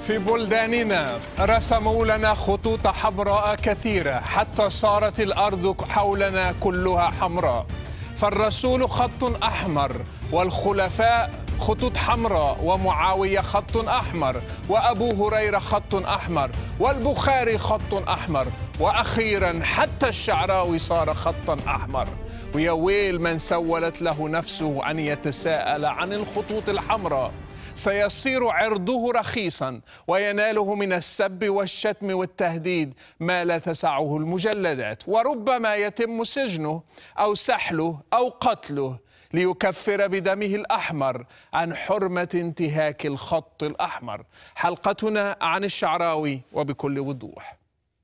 في بلداننا رسموا لنا خطوط حمراء كثيرة حتى صارت الأرض حولنا كلها حمراء، فالرسول خط أحمر، والخلفاء خطوط حمراء، ومعاوية خط أحمر، وأبو هريرة خط أحمر، والبخاري خط أحمر، وأخيرا حتى الشعراوي صار خطا أحمر. ويا ويل من سولت له نفسه أن يتساءل عن الخطوط الحمراء، سيصير عرضه رخيصا ويناله من السب والشتم والتهديد ما لا تسعه المجلدات، وربما يتم سجنه أو سحله أو قتله ليكفر بدمه الأحمر عن حرمة انتهاك الخط الأحمر. حلقتنا عن الشعراوي وبكل وضوح.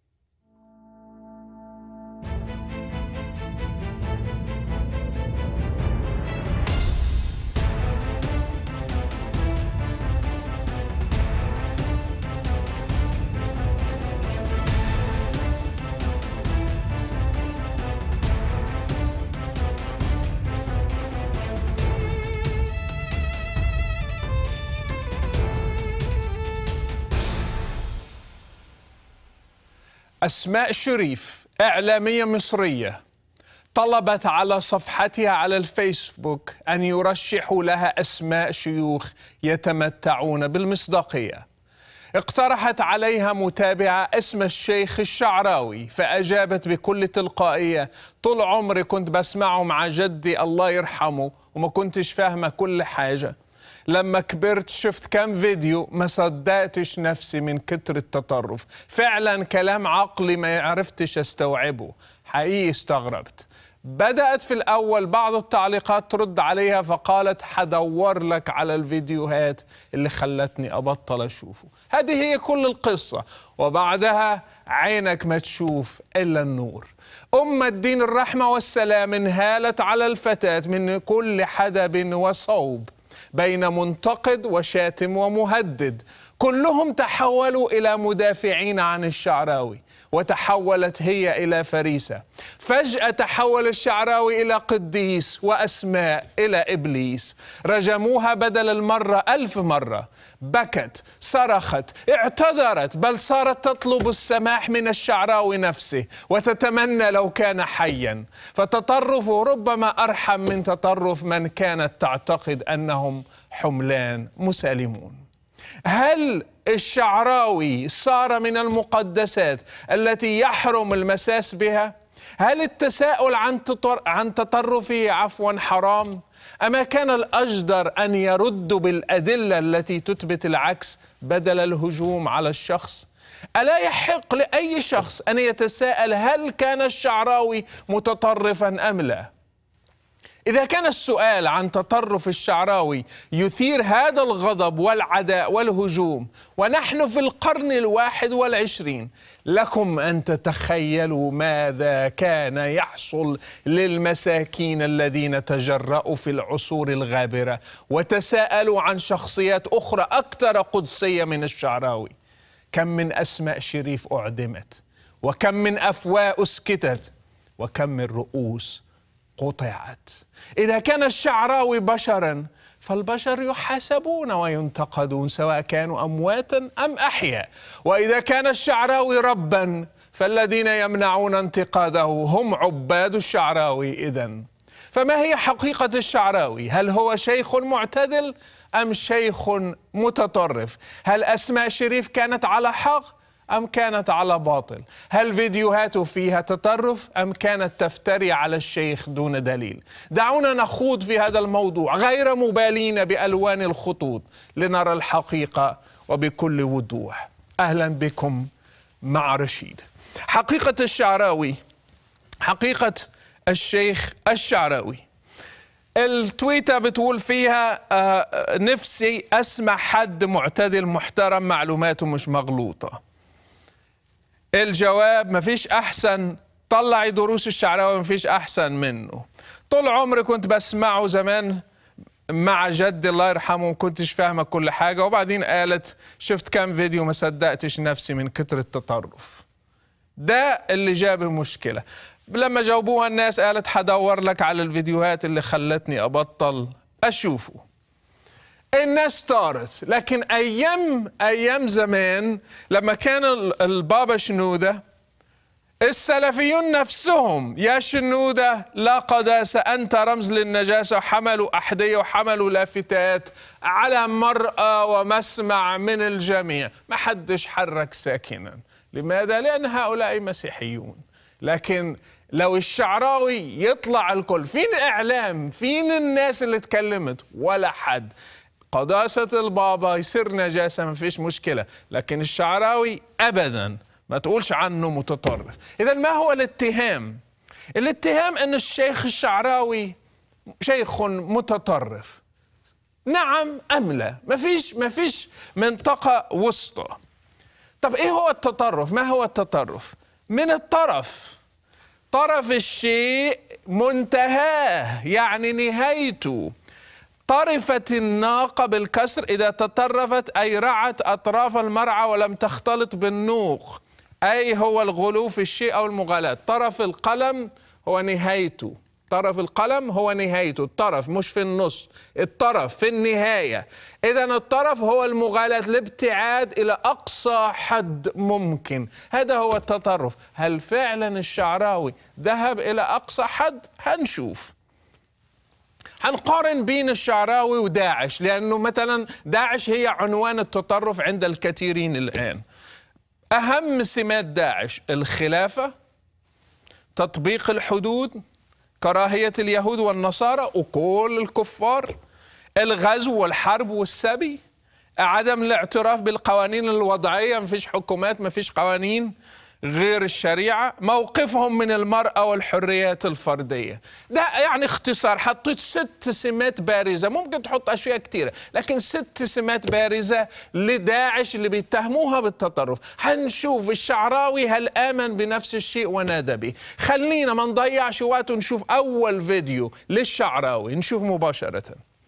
أسماء شريف إعلامية مصرية طلبت على صفحتها على الفيسبوك أن يرشحوا لها أسماء شيوخ يتمتعون بالمصداقية. اقترحت عليها متابعة اسم الشيخ الشعراوي، فأجابت بكل تلقائية: طول عمري كنت بسمعه مع جدي الله يرحمه وما كنتش فاهمة كل حاجة. لما كبرت شفت كم فيديو ما صدقتش نفسي من كتر التطرف. فعلا كلام عقلي ما عرفتش استوعبه، حقيقي استغربت. بدأت في الأول بعض التعليقات ترد عليها فقالت: حدور لك على الفيديوهات اللي خلتني أبطل أشوفه. هذه هي كل القصة، وبعدها عينك ما تشوف إلا النور. أم الدين الرحمة والسلام انهالت على الفتاة من كل حدب وصوب، بين منتقد وشاتم ومهدد، كلهم تحولوا إلى مدافعين عن الشعراوي، وتحولت هي إلى فريسة. فجأة تحول الشعراوي إلى قديس، وأسماء إلى إبليس. رجموها بدل المرة 1000 مرة، بكت، صرخت، اعتذرت، بل صارت تطلب السماح من الشعراوي نفسه وتتمنى لو كان حيا. فتطرفه ربما أرحم من تطرف من كانت تعتقد أنهم حملان مسالمون. هل الشعراوي صار من المقدسات التي يحرم المساس بها؟ هل التساؤل عن تطرفه حرام؟ أما كان الأجدر أن يرد بالأدلة التي تثبت العكس بدل الهجوم على الشخص؟ ألا يحق لأي شخص أن يتساءل هل كان الشعراوي متطرفا أم لا؟ إذا كان السؤال عن تطرف الشعراوي يثير هذا الغضب والعداء والهجوم ونحن في القرن 21، لكم أن تتخيلوا ماذا كان يحصل للمساكين الذين تجرأوا في العصور الغابرة وتساءلوا عن شخصيات أخرى أكثر قدسية من الشعراوي. كم من أسماء شريف أعدمت، وكم من أفواه أسكتت، وكم من رؤوس قطعت. إذا كان الشعراوي بشرا فالبشر يحاسبون وينتقدون سواء كانوا أمواتا أم أحياء. وإذا كان الشعراوي ربا فالذين يمنعون انتقاده هم عباد الشعراوي. إذن فما هي حقيقة الشعراوي؟ هل هو شيخ معتدل أم شيخ متطرف؟ هل أسماء شريف كانت على حق أم كانت على باطل؟ هل فيديوهاته فيها تطرف أم كانت تفتري على الشيخ دون دليل؟ دعونا نخوض في هذا الموضوع غير مبالين بألوان الخطوط لنرى الحقيقة وبكل وضوح. أهلا بكم مع رشيد. حقيقة الشعراوي، حقيقة الشيخ الشعراوي. التويتة بتقول فيها نفسي أسمع حد معتدل محترم معلوماته مش مغلوطة. الجواب: مفيش أحسن، طلعي دروس الشعراوي مفيش أحسن منه. طول عمري كنت بسمعه زمان مع جدي الله يرحمه ومكنتش فاهمة كل حاجة. وبعدين قالت شفت كام فيديو ما صدقتش نفسي من كتر التطرف. ده اللي جاب المشكلة. لما جاوبوها الناس قالت حدور لك على الفيديوهات اللي خلتني أبطل أشوفه. الناس طارت. لكن أيام زمان لما كان البابا شنودة، السلفيون نفسهم يا شنودة لا قداسة، أنت رمز للنجاسة، وحملوا أحذية وحملوا لافتات على مرأى ومسمع من الجميع، ما حدش حرك ساكنا. لماذا؟ لأن هؤلاء مسيحيون. لكن لو الشعراوي يطلع الكل، فين الإعلام؟ فين الناس اللي اتكلمت؟ ولا حد. قداسة البابا يصير نجاسة ما فيش مشكلة، لكن الشعراوي أبدا ما تقولش عنه متطرف. إذا ما هو الاتهام؟ الاتهام أن الشيخ الشعراوي شيخ متطرف. نعم أم لا؟ ما فيش منطقة وسطى. طب إيه هو التطرف؟ ما هو التطرف؟ من الطرف، طرف الشيء منتهاه، يعني نهايته. طرفت الناقة بالكسر إذا تطرفت، أي رعت أطراف المرعى ولم تختلط بالنوق، أي هو الغلو في الشيء أو المغالاة. طرف القلم هو نهايته، طرف القلم هو نهايته، الطرف مش في النص، الطرف في النهاية. إذا الطرف هو المغالاة، الابتعاد إلى أقصى حد ممكن، هذا هو التطرف. هل فعلا الشعراوي ذهب إلى أقصى حد؟ هنشوف. هنقارن بين الشعراوي وداعش، لأنه مثلا داعش هي عنوان التطرف عند الكثيرين الآن. أهم سمات داعش: الخلافة، تطبيق الحدود، كراهية اليهود والنصارى وكل الكفار، الغزو والحرب والسبي، عدم الاعتراف بالقوانين الوضعية، ما فيش حكومات، ما فيش قوانين غير الشريعة، موقفهم من المرأة والحريات الفردية. ده يعني اختصار. حطيت 6 سمات بارزة، ممكن تحط أشياء كتيرة، لكن 6 سمات بارزة لداعش اللي بيتهموها بالتطرف. هنشوف الشعراوي هل آمن بنفس الشيء ونادى به. خلينا ما نضيعش وقت ونشوف أول فيديو للشعراوي، نشوف مباشرة.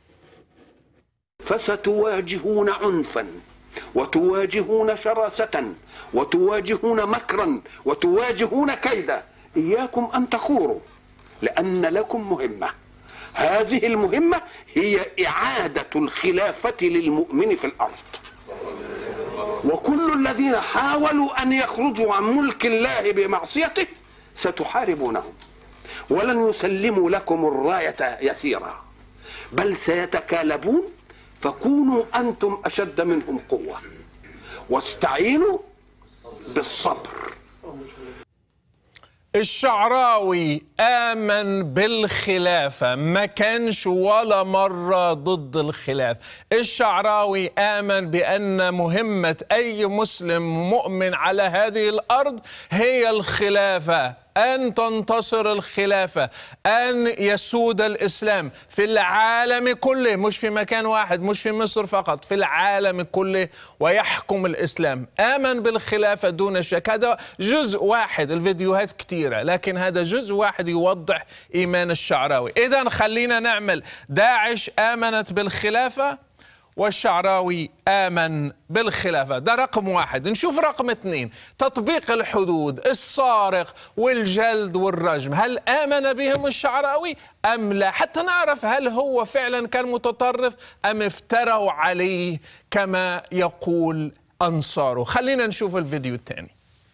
فستواجهون عنفا وتواجهون شراسة وتواجهون مكرا وتواجهون كيدا. إياكم أن تخوروا، لأن لكم مهمة. هذه المهمة هي إعادة الخلافة للمؤمن في الأرض. وكل الذين حاولوا أن يخرجوا عن ملك الله بمعصيته ستحاربونهم، ولن يسلموا لكم الراية يسيرا، بل سيتكالبون. فكونوا أنتم أشد منهم قوة، واستعينوا بالصبر. الشعراوي آمن بالخلافة، ما كانش ولا مرة ضد الخلافة. الشعراوي آمن بأن مهمة أي مسلم مؤمن على هذه الأرض هي الخلافة، أن تنتصر الخلافة، أن يسود الإسلام في العالم كله، مش في مكان واحد، مش في مصر فقط، في العالم كله، ويحكم الإسلام. آمن بالخلافة دون شك. هذا جزء واحد، الفيديوهات كتيرة، لكن هذا جزء واحد يوضح إيمان الشعراوي. إذن خلينا نعمل: داعش آمنت بالخلافة والشعراوي آمن بالخلافة. ده رقم 1. نشوف رقم 2: تطبيق الحدود، السارق والجلد والرجم. هل آمن بهم الشعراوي أم لا؟ حتى نعرف هل هو فعلا كان متطرف أم افتروا عليه كما يقول أنصاره. خلينا نشوف الفيديو الثاني.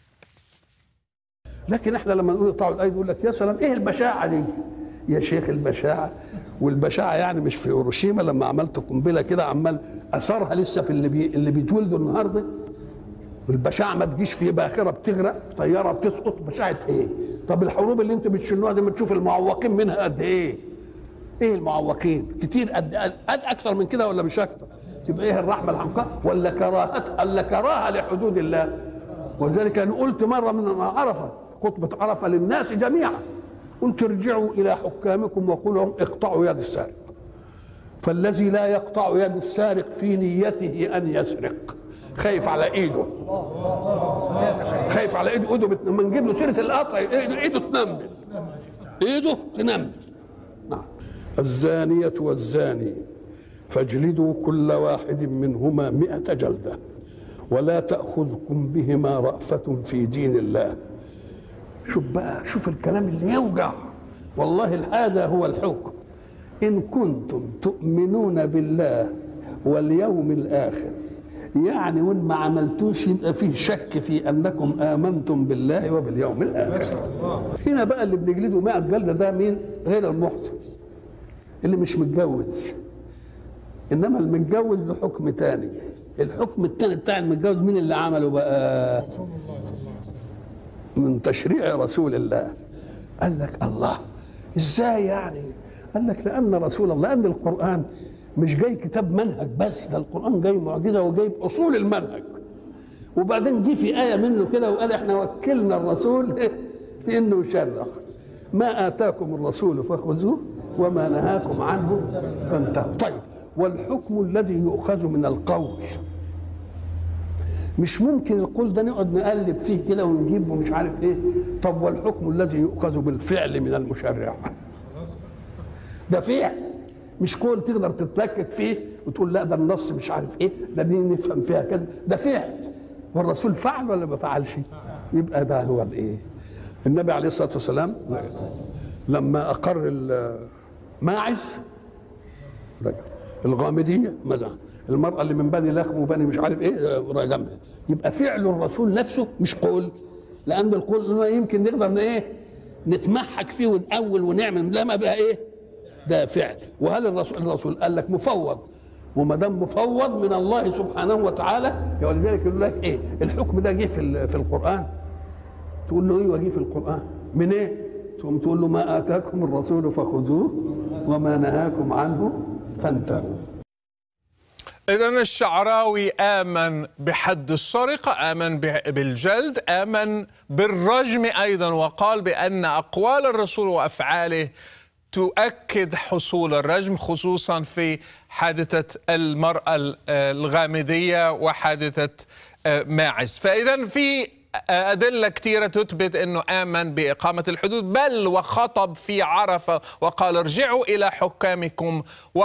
لكن احنا لما نقول اقطعوا الايدي يقول لك يا سلام ايه البشاعه دي يا شيخ. البشاعه، والبشاعه يعني مش في هيروشيما لما عملت قنبله كده عمال اثرها لسه في اللي بيتولدوا النهارده. والبشاعه ما تجيش في باخره بتغرق، طياره بتسقط، بشاعه ايه؟ طب الحروب اللي انتوا بتشنوها دي ما تشوف المعوقين منها قد ايه؟ ايه المعوقين؟ كتير قد اكثر من كده ولا مش اكثر؟ تبقى ايه الرحمه الحمقاء ولا كراهه لحدود الله؟ ولذلك انا قلت مره من عرفه، خطبه عرفه للناس جميعا، قلت ارجعوا الى حكامكم وقولوا لهم اقطعوا يد السارق. فالذي لا يقطع يد السارق في نيته ان يسرق، خايف على ايده، خايف على ايده. لما نجيب له سيره القطع ايده تنمل، ايده تنمل. نعم. الزانيه والزاني فاجلدوا كل واحد منهما 100 جلده ولا تأخذكم بهما رأفة في دين الله. شوف بقى، شوف الكلام اللي يوجع. والله هذا هو الحكم. إن كنتم تؤمنون بالله واليوم الآخر، يعني وإن ما عملتوش يبقى فيه شك في أنكم آمنتم بالله وباليوم الآخر. هنا بقى اللي بنجلده 100 جلدة ده مين؟ غير المحسن اللي مش متجوز، إنما المتجوز له حكم تاني. الحكم التاني بتاع المتجوز مين اللي عمله بقى؟ من تشريع رسول الله. قال لك الله ازاي يعني؟ قال لك لأن رسول الله، لأن القرآن مش جاي كتاب منهج بس، ده القرآن جاي معجزة وجايب أصول المنهج، وبعدين جه في آية منه كده وقال احنا وكلنا الرسول في انه يشرع، ما آتاكم الرسول فخذوه وما نهاكم عنه فانتهوا. طيب والحكم الذي يؤخذ من القول، مش ممكن القول ده نقعد نقلب فيه كده ونجيب ومش عارف ايه. طب والحكم الذي يؤخذ بالفعل من المشرع، ده فعل مش قول تقدر تتلكك فيه وتقول لا ده النص مش عارف ايه، ده دي نفهم فيها كذا، ده فعل. والرسول فعل ولا ما فعلش؟ يبقى ده هو الايه؟ النبي عليه الصلاه والسلام لما اقر الماعز الغامديه مثلا، المراه اللي من بني لخم وبني مش عارف ايه رجمها، يبقى فعل الرسول نفسه مش قول، لان القول يمكن نقدر ايه نتمحك فيه ونأول ونعمل، لا ما بقى ايه ده فعل. وهل الرسول قال لك مفوض، وما دام مفوض من الله سبحانه وتعالى، ولذلك يقول لك ايه الحكم ده جه في القرآن، تقول له ايوه جه في القرآن من ايه؟ تقول له ما آتاكم الرسول فخذوه وما نهاكم عنه فانتهوا. إذن الشعراوي آمن بحد السرقة، آمن بالجلد، آمن بالرجم أيضا، وقال بأن أقوال الرسول وأفعاله تؤكد حصول الرجم، خصوصا في حادثة المرأة الغامدية وحادثة ماعز. فإذا في أدلة كثيرة تثبت أنه آمن بإقامة الحدود، بل وخطب في عرفة وقال ارجعوا إلى حكامكم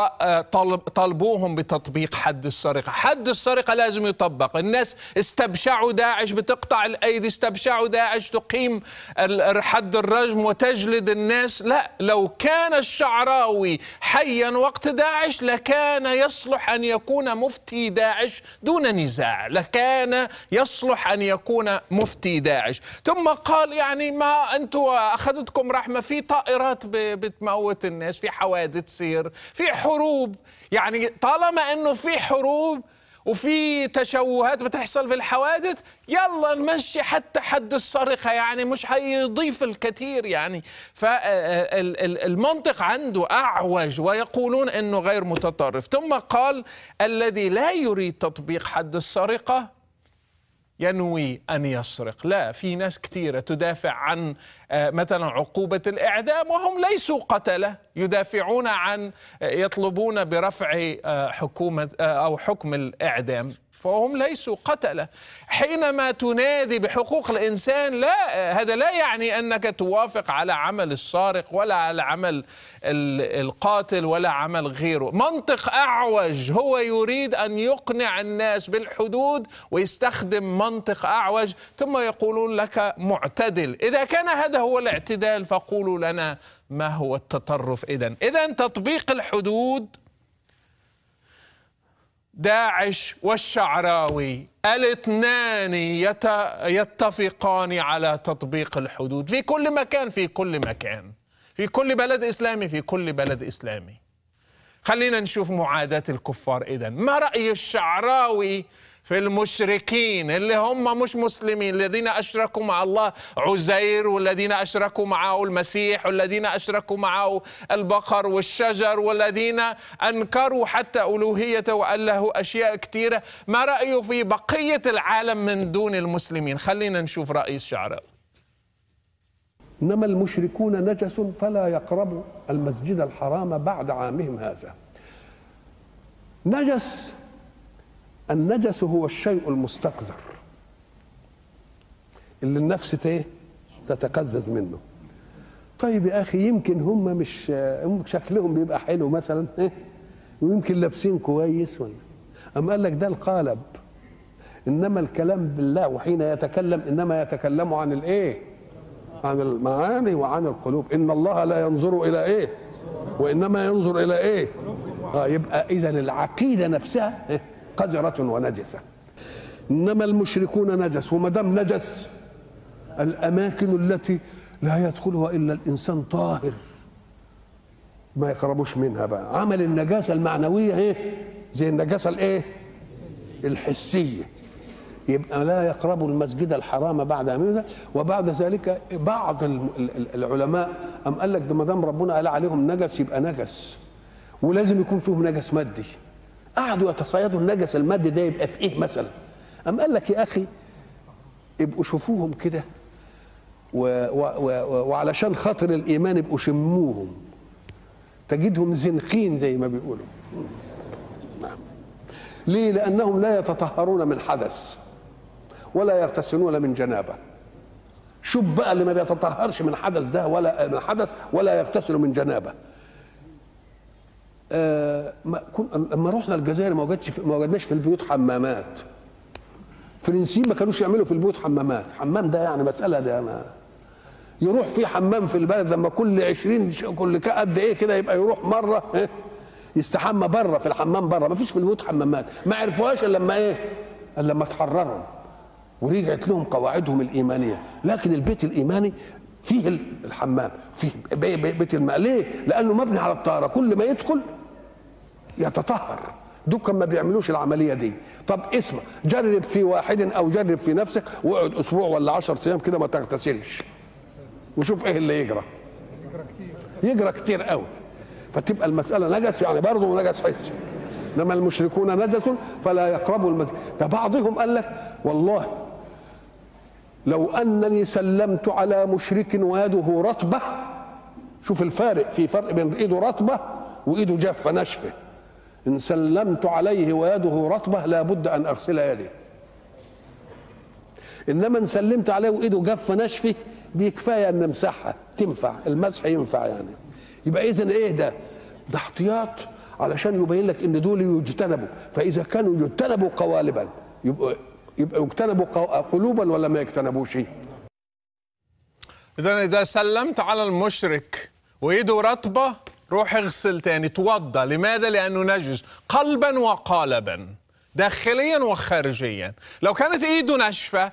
وطالبوهم بتطبيق حد السرقة. حد السرقة لازم يطبق. الناس استبشعوا داعش بتقطع الأيدي، استبشعوا داعش تقيم حد الرجم وتجلد الناس. لا، لو كان الشعراوي حيا وقت داعش لكان يصلح أن يكون مفتي داعش دون نزاع، لكان يصلح أن يكون مفتي داعش. ثم قال يعني ما أنتم أخذتكم رحمة، في طائرات بتموت الناس، في حوادث تصير، في حروب، يعني طالما أنه في حروب وفي تشوهات بتحصل في الحوادث يلا نمشي حتى حد السرقة، يعني مش هيضيف الكثير يعني. فالمنطق عنده أعوج ويقولون أنه غير متطرف. ثم قال الذي لا يريد تطبيق حد السرقة ينوي أن يسرق. لا، في ناس كثيرة تدافع عن مثلا عقوبة الإعدام وهم ليسوا قتلة، يدافعون عن يطلبون برفع حكومة أو حكم الإعدام، فهم ليسوا قتلة. حينما تنادي بحقوق الإنسان، لا، هذا لا يعني أنك توافق على عمل السارق ولا على عمل القاتل ولا عمل غيره. منطق أعوج، هو يريد أن يقنع الناس بالحدود ويستخدم منطق أعوج، ثم يقولون لك معتدل. إذا كان هذا هو الاعتدال فقولوا لنا ما هو التطرف. إذن تطبيق الحدود، داعش والشعراوي الاثنان يتفقان على تطبيق الحدود في كل مكان، في كل مكان، في كل بلد إسلامي، في كل بلد إسلامي. خلينا نشوف معاداة الكفار. إذن ما رأي الشعراوي في المشركين اللي هم مش مسلمين، الذين أشركوا مع الله عزير، والذين أشركوا معه المسيح، والذين أشركوا معه البقر والشجر، والذين أنكروا حتى ألوهيته وقال له أشياء كثيرة؟ ما رأيه في بقية العالم من دون المسلمين؟ خلينا نشوف رأي الشعراوي. إنما المشركون نجس فلا يقربوا المسجد الحرام بعد عامهم هذا. نجس، النجس هو الشيء المستقذر اللي النفس تتقزز منه. طيب يا أخي يمكن هم مش شكلهم بيبقى حلو مثلا، ويمكن لابسين كويس ولا، أما قال لك ده القالب. إنما الكلام بالله وحين يتكلم إنما يتكلم عن الإيه؟ عن المعاني وعن القلوب. إن الله لا ينظر إلى إيه؟ وإنما ينظر إلى إيه؟ يبقى إذا العقيدة نفسها قذرة ونجسة. إنما المشركون نجس، وما دام نجس الأماكن التي لا يدخلها إلا الإنسان طاهر ما يقربوش منها. بقى عمل النجاسة المعنوية زي النجاسة الحسية، يبقى لا يقربوا المسجد الحرام بعد أمره. وبعد ذلك بعض العلماء أم قال لك ده ما دام ربنا قال عليهم نجس يبقى نجس، ولازم يكون فيهم نجس مادي. قعدوا يتصيدوا النجس المادي ده يبقى في ايه مثلا؟ أم قال لك يا أخي ابقوا شوفوهم كده وعلشان خاطر الإيمان ابقوا شموهم، تجدهم زنخين زي ما بيقولوا. نعم. ليه؟ لأنهم لا يتطهرون من حدث ولا يغتسلون من جنابة. شوف بقى اللي ما بيتطهرش من حدث ده ولا من حدث ولا يغتسل من جنابة. لما رحنا الجزائر ما وجدناش في البيوت حمامات. فرنسيين ما كانوش يعملوا في البيوت حمامات. حمام ده يعني مسألة ده ما يروح في حمام في البلد لما كل 20 كل قد ايه كده يبقى يروح مرة يستحمى بره في الحمام بره. ما فيش في البيوت حمامات، ما عرفوهاش الا لما الا لما اتحرروا ورجعت لهم قواعدهم الإيمانية. لكن البيت الإيماني فيه الحمام، فيه بيت الماء. ليه؟ لأنه مبني على الطهارة، كل ما يدخل يتطهر. دوكا ما بيعملوش العملية دي. طب اسمع، جرب في واحد أو جرب في نفسك واقعد أسبوع ولا 10 أيام كده ما تغتسلش وشوف إيه اللي يجرى. يجرى كتير قوي. فتبقى المسألة نجس يعني برضه نجس حسي. إنما المشركون نجس فلا يقربوا المسجد. ده بعضهم قال لك والله لو أنني سلمت على مشرك ويده رطبة، شوف الفارق، في فرق بين إيده رطبة وإيده جافة ناشفة. إن سلمت عليه ويده رطبة لابد أن أغسل يدي، إنما إن سلمت عليه وإيده جافة ناشفة بكفاية أن نمسحها، تنفع المسح ينفع يعني. يبقى إذن إيه ده احتياط علشان يبين لك إن دول يجتنبوا. فإذا كانوا يجتنبوا قوالبا يبقى يجتنبوا قلوبا ولا ما يجتنبوش؟ إذا سلمت على المشرك وإيده رطبة روح اغسل تاني، توضى. لماذا؟ لأنه نجس قلبا وقالبا، داخليا وخارجيا. لو كانت إيده ناشفة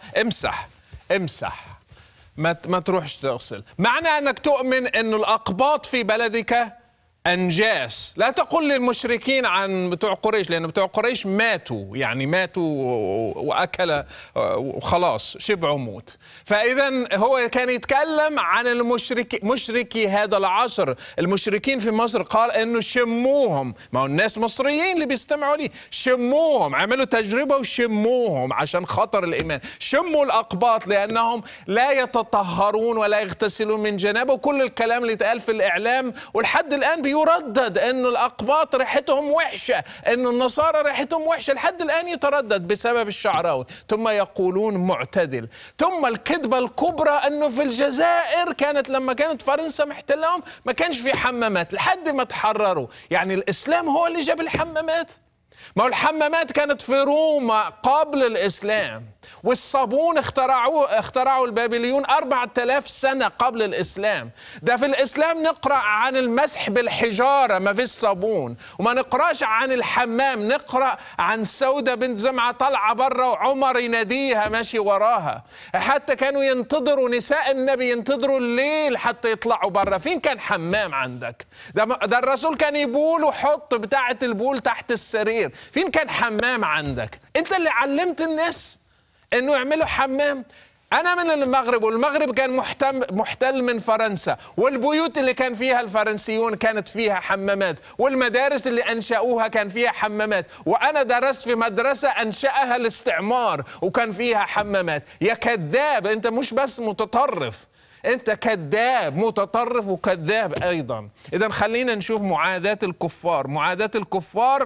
امسح ما تروحش تغسل. معنى أنك تؤمن أن الأقباط في بلدك أنجاس. لا تقول للمشركين عن بتوع قريش، لأن بتوع قريش ماتوا، يعني ماتوا وأكل وخلاص شبعوا موت. فإذا هو كان يتكلم عن مشركي هذا العصر، المشركين في مصر. قال إنه شموهم، ما هو الناس مصريين اللي بيستمعوا لي، شموهم، عملوا تجربة وشموهم عشان خطر الإيمان. شموا الأقباط لأنهم لا يتطهرون ولا يغتسلون من جنابه، وكل الكلام اللي اتقال في الإعلام ولحد الآن يردد ان الاقباط ريحتهم وحشه، ان النصارى ريحتهم وحشه، لحد الان يتردد بسبب الشعراوي. ثم يقولون معتدل. ثم الكذبه الكبرى انه في الجزائر كانت لما كانت فرنسا محتلهم ما كانش في حمامات لحد ما تحرروا. يعني الاسلام هو اللي جاب الحمامات؟ ما هو الحمامات كانت في روما قبل الإسلام، والصابون اخترعوا البابليون 4000 سنة قبل الإسلام. ده في الإسلام نقرأ عن المسح بالحجارة، ما في الصابون. وما نقرأش عن الحمام، نقرأ عن سودة بنت زمعة طالعة بره وعمر يناديها ماشي وراها. حتى كانوا ينتظروا نساء النبي، ينتظروا الليل حتى يطلعوا بره. فين كان حمام عندك؟ ده الرسول كان يبول وحط بتاعة البول تحت السرير. فين كان حمام عندك؟ انت اللي علمت الناس انه يعملوا حمام. انا من المغرب، والمغرب كان محتل من فرنسا، والبيوت اللي كان فيها الفرنسيون كانت فيها حمامات، والمدارس اللي انشأوها كان فيها حمامات، وانا درست في مدرسة انشأها الاستعمار وكان فيها حمامات. يا كذاب، انت مش بس متطرف، انت كذاب، متطرف وكذاب ايضا. اذا خلينا نشوف معاداة الكفار. معاداة الكفار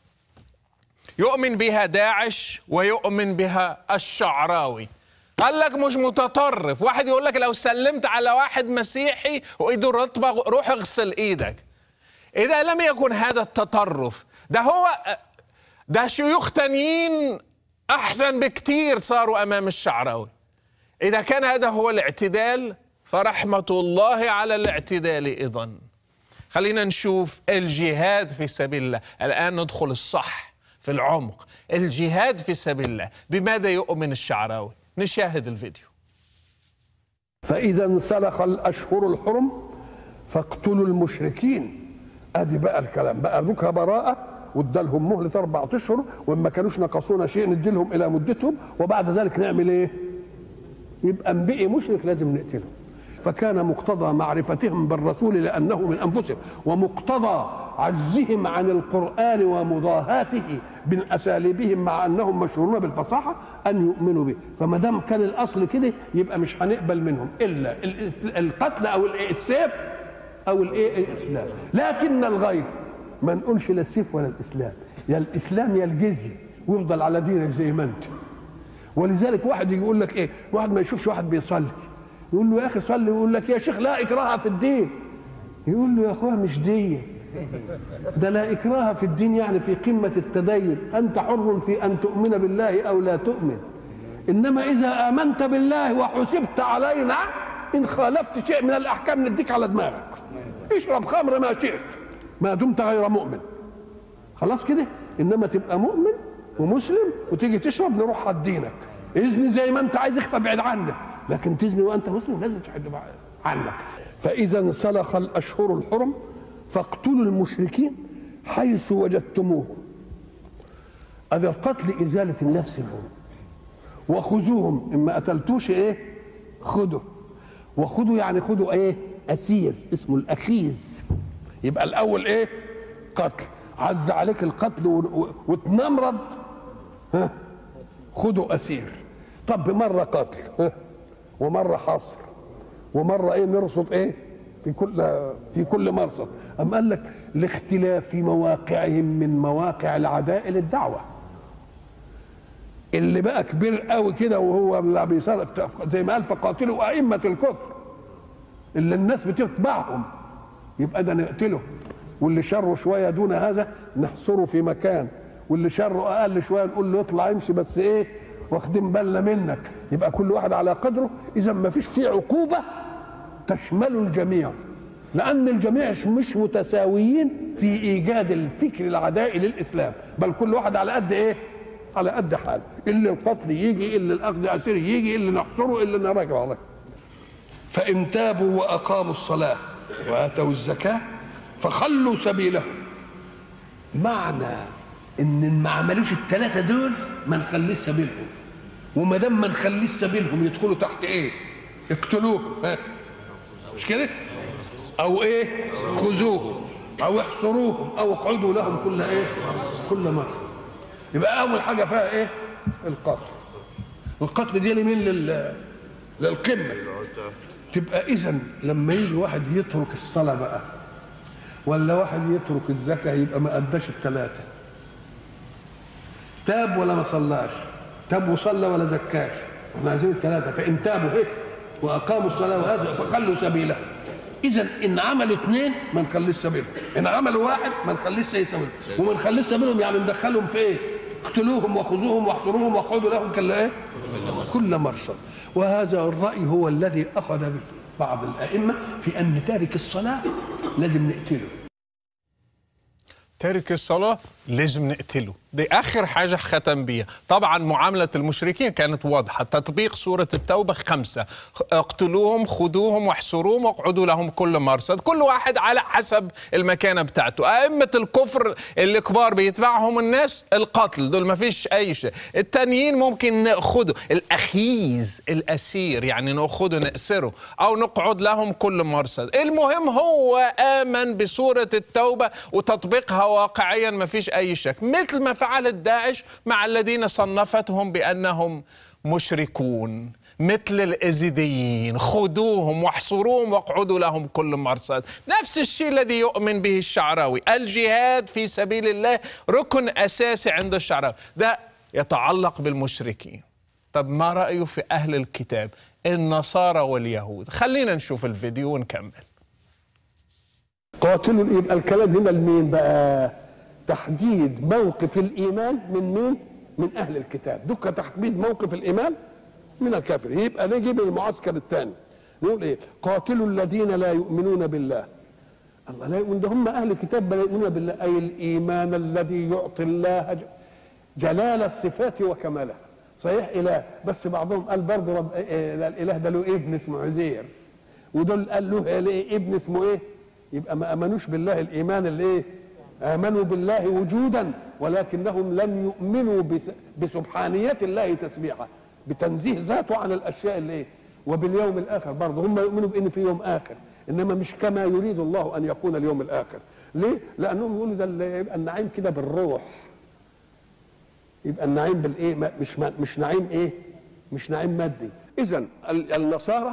يؤمن بها داعش ويؤمن بها الشعراوي. قال لك مش متطرف. واحد يقول لك لو سلمت على واحد مسيحي وايده رطبة روح اغسل ايدك. اذا لم يكن هذا التطرف، ده شيوخ تانيين احسن بكتير صاروا امام الشعراوي. اذا كان هذا هو الاعتدال فرحمة الله على الاعتدال ايضا. خلينا نشوف الجهاد في سبيل الله. الآن ندخل الصح في العمق. الجهاد في سبيل الله بماذا يؤمن الشعراوي؟ نشاهد الفيديو. فإذا انسلخ الأشهر الحرم فاقتلوا المشركين. ادي بقى الكلام بقى، ذكر براءة وادالهم مهلة 4 أشهر، وإن ما كانوش نقصونا شيء نديلهم إلى مدتهم، وبعد ذلك نعمل إيه؟ يبقى بقي مشرك لازم نقتله. فكان مقتضى معرفتهم بالرسول لأنه من أنفسهم، ومقتضى عجزهم عن القرآن ومضاهاته من أساليبهم مع أنهم مشهورون بالفصاحة أن يؤمنوا به. فما دام كان الأصل كده يبقى مش هنقبل منهم إلا القتل أو السيف أو الإسلام. لكن الغير ما نقولش لا السيف ولا الإسلام، يا الإسلام يا الجزية، ويفضل على دينك زي ما أنت. ولذلك واحد يجي يقول لك إيه، واحد ما يشوفش واحد بيصلي يقول له يا أخي صلي، يقول لك يا شيخ لا إكراه في الدين. يقول له يا أخويا مش دي، ده لا إكراه في الدين يعني في قمة التدين، أنت حر في أن تؤمن بالله أو لا تؤمن. إنما إذا آمنت بالله وحسبت علينا إن خالفت شيء من الأحكام نديك على دماغك، اشرب خمر ما شئت ما دمت غير مؤمن، خلاص كده. إنما تبقى مؤمن ومسلم وتيجي تشرب نروح على دينك، إذني زي ما أنت عايز، اخفى بعيد عنك، لكن تزني وأنت مسلم لازم تحد عنك. فإذا انسلخ الأشهر الحرم فاقتلوا المشركين حيث وجدتموهم. هذا القتل إزالة النفس لهم، وخذوهم إما قتلتوش إيه خذوا، وخذوا يعني خذوا إيه أسير اسمه الأخيز. يبقى الأول إيه قتل، عز عليك القتل وتنمرض، ها خذوا أسير. طب مرة قتل، ها ومرة حصر، ومرة إيه نرصد إيه في كل مرصد. أم قال لك لاختلاف مواقعهم من مواقع العداء للدعوة. اللي بقى كبير قوي كده وهو اللي بيصرف زي ما قال فقاتلوا أئمة الكفر، اللي الناس بتتبعهم يبقى ده نقتله، واللي شره شوية دون هذا نحصره في مكان، واللي شره أقل شوية نقول له اطلع امشي بس إيه واخدين بالنا منك. يبقى كل واحد على قدره. إذا ما فيش فيه عقوبة تشمل الجميع، لأن الجميع مش متساويين في إيجاد الفكر العدائي للإسلام، بل كل واحد على قد إيه؟ على قد حاله. اللي القتل يجي، اللي الأخذ أسير يجي، اللي نحصره، اللي نراجع عليه. فإن تابوا وأقاموا الصلاة وآتوا الزكاة فخلوا سبيلهم. معنى إن ما عملوش الثلاثة دول ما نخليش سبيلهم، وما دام ما نخليش سبيلهم يدخلوا تحت إيه؟ اقتلوهم، مش كده؟ أو إيه؟ خذوهم أو احصروهم أو اقعدوا لهم كل إيه؟ كل مرة. يبقى أول حاجة فيها إيه؟ القتل. القتل دي لمين؟ للقمة. تبقى إذن لما يجي واحد يترك الصلاة بقى ولا واحد يترك الزكاة يبقى ما أداش الثلاثة. تاب ولا ما صلاش، تاب وصلى ولا زكاش، احنا عايزين الثلاثة. فإن تابوا إيه؟ وأقاموا الصلاة وآتوا فخلوا سبيلهم. إذن إن عملوا اثنين ما نخليش سبيلهم، إن عملوا واحد ما نخليش سبيلهم، وما نخليش سبيلهم يعني ندخلهم في إيه؟ اقتلوهم وخذوهم واحصروهم واقعدوا لهم كلا إيه؟ كل مرصد. وهذا الرأي هو الذي أخذ به بعض الأئمة في أن تارك الصلاة لازم نقتله. تارك الصلاة لازم نقتله، دي آخر حاجة ختم بيها. طبعا معاملة المشركين كانت واضحة، تطبيق سورة التوبة 5، اقتلوهم خذوهم واحصروهم واقعدوا لهم كل مرصد، كل واحد على حسب المكانة بتاعته. أئمة الكفر اللي كبار بيتبعهم الناس القتل، دول ما فيش أي شيء. التانيين ممكن نأخذه الأخيز الأسير، يعني نأخذه نأسره أو نقعد لهم كل مرصد. المهم هو آمن بسورة التوبة وتطبيقها واقعيا ما فيش أي شك، مثل ما فعلت داعش مع الذين صنفتهم بأنهم مشركون، مثل الإزيديين، خذوهم واحصروهم واقعدوا لهم كل مرصد. نفس الشيء الذي يؤمن به الشعراوي، الجهاد في سبيل الله ركن أساسي عند الشعراوي، ده يتعلق بالمشركين. طب ما رأيه في أهل الكتاب النصارى واليهود؟ خلينا نشوف الفيديو ونكمل. قاتلوا، يبقى الكلام هنا لمين بقى؟ تحديد موقف الإيمان من مين؟ من أهل الكتاب. دك تحديد موقف الإيمان من الكافر. يبقى نجيب المعسكر الثاني نقول إيه؟ قاتلوا الذين لا يؤمنون بالله الله لا يؤمن، ده هم اهل كتاب لا يؤمنون بالله، اي الايمان الذي يعطي الله جلال الصفات وكمالها. صحيح اله، بس بعضهم قال برضه رب الاله ده له ابن اسمه عزير، ودول قال له ابن اسمه ايه؟ يبقى ما امنوش بالله الايمان اللي ايه؟ امنوا بالله وجودا، ولكنهم لم يؤمنوا بسبحانيه الله تسبيحا، بتنزيه ذاته عن الاشياء اللي ايه؟ وباليوم الاخر برضه هم يؤمنوا بان في يوم اخر، انما مش كما يريد الله ان يكون اليوم الاخر. ليه؟ لانهم يقولوا ده يبقى النعيم كده بالروح، يبقى النعيم بالايه؟ مش نعيم ايه؟ مش نعيم مادي. اذا النصارى